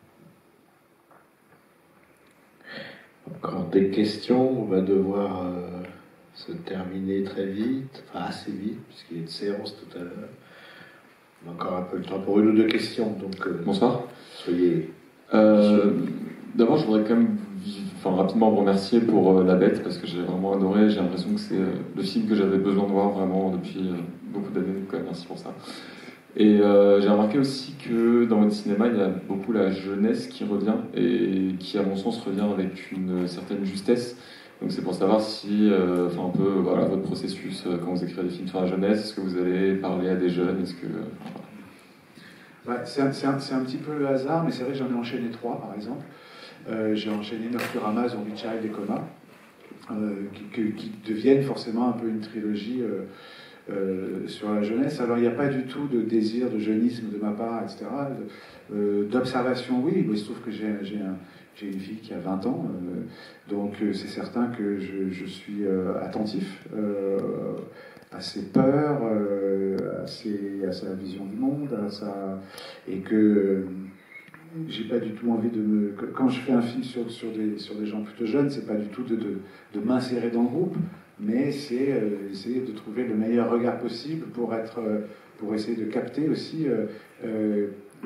Encore des questions, on va devoir euh, se terminer très vite, enfin assez vite, puisqu'il y a une séance tout à l'heure. On a encore un peu le temps pour une ou deux questions, donc euh, bonsoir. Soyez... Euh, D'abord, je voudrais quand même enfin, rapidement vous remercier pour euh, La Bête, parce que j'ai vraiment adoré. J'ai l'impression que c'est euh, le film que j'avais besoin de voir vraiment depuis euh, beaucoup d'années, donc euh, merci pour ça. Et euh, j'ai remarqué aussi que dans votre cinéma, il y a beaucoup la jeunesse qui revient, et qui, à mon sens, revient avec une certaine justesse. Donc c'est pour savoir si, euh, enfin un peu, voilà, votre processus euh, quand vous écrivez des films sur la jeunesse, est-ce que vous allez parler à des jeunes, est-ce que... Enfin, Ouais, c'est un, un, un petit peu le hasard, mais c'est vrai que j'en ai enchaîné trois, par exemple. Euh, j'ai enchaîné Nocturama, Zombie Child et Coma, euh, qui, qui deviennent forcément un peu une trilogie euh, euh, sur la jeunesse. Alors, il n'y a pas du tout de désir de jeunisme de ma part, et cetera. Euh, d'observation, oui, il se trouve que j'ai un, une fille qui a vingt ans, euh, donc euh, c'est certain que je, je suis euh, attentif euh, à ses peurs, euh, à, ses, à sa vision du monde, à sa... et que euh, j'ai pas du tout envie de me... Quand je fais un film sur, sur, des, sur des gens plutôt jeunes, c'est pas du tout de, de, de m'insérer dans le groupe, mais c'est euh, essayer de trouver le meilleur regard possible pour, être, euh, pour essayer de capter aussi euh, euh,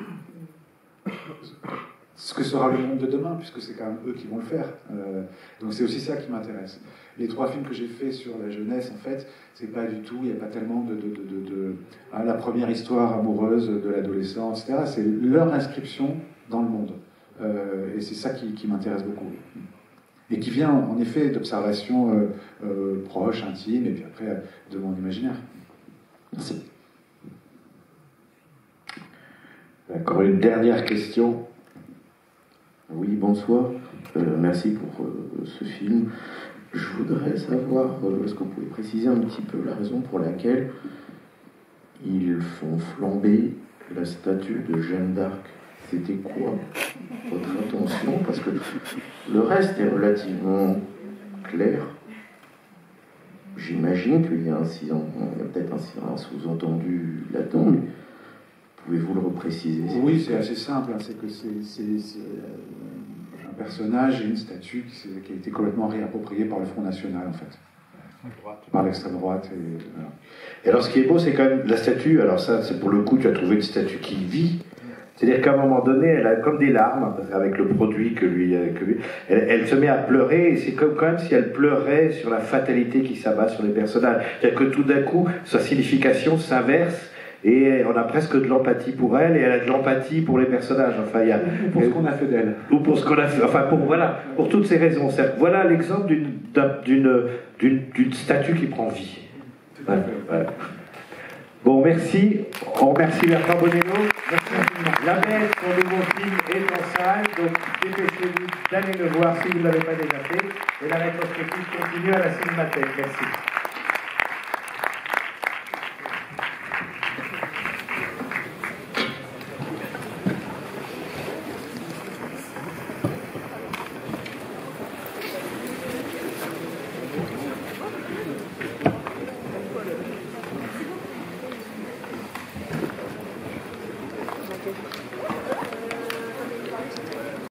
ce que sera le monde de demain, puisque c'est quand même eux qui vont le faire. Euh, donc c'est aussi ça qui m'intéresse. Les trois films que j'ai faits sur la jeunesse, en fait, c'est pas du tout, il n'y a pas tellement de... de, de, de, de hein, la première histoire amoureuse de l'adolescent, et cetera. C'est leur inscription dans le monde. Euh, et c'est ça qui, qui m'intéresse beaucoup. Et qui vient, en effet, d'observations euh, euh, proches, intimes, et puis après, de mon imaginaire. Merci. Encore une dernière question. Oui, bonsoir. Euh, merci pour euh, ce film. Je voudrais savoir, euh, est-ce que vous pouvez préciser un petit peu la raison pour laquelle ils font flamber la statue de Jeanne d'Arc? C'était quoi votre intention? Parce que le reste est relativement clair. J'imagine qu'il y a un silence, il y a peut-être un silence sous-entendu là-dedans, mais pouvez-vous le repréciser? Oui, c'est assez simple. Hein. C'est que c'est, c'est, c'est un personnage et une statue qui, qui a été complètement réappropriée par le Front National, en fait. Par l'extrême droite. Et, voilà. Et alors, ce qui est beau, c'est quand même la statue. Alors ça, c'est pour le coup, tu as trouvé une statue qui vit. C'est-à-dire qu'à un moment donné, elle a comme des larmes, avec le produit que lui... Que lui elle, elle se met à pleurer, et c'est comme quand même si elle pleurait sur la fatalité qui s'abat sur les personnages. C'est-à-dire que tout d'un coup, sa signification s'inverse, et on a presque de l'empathie pour elle, et elle a de l'empathie pour les personnages. Enfin, il y a... Ou pour ce qu'on a fait d'elle. Ou pour ce qu'on a fait... Enfin, pour, voilà, pour toutes ces raisons. Voilà l'exemple d'une, d'une, d'une, d'une statue qui prend vie. Ouais, ouais. Bon, merci. On remercie Bertrand Bonello. Merci infiniment. La Bête, son nouveau film, est en salle. Donc, dépêchez-vous d'aller le voir si vous ne l'avez pas déjà fait. Et la rétrospective continue à la Cinémathèque. Merci.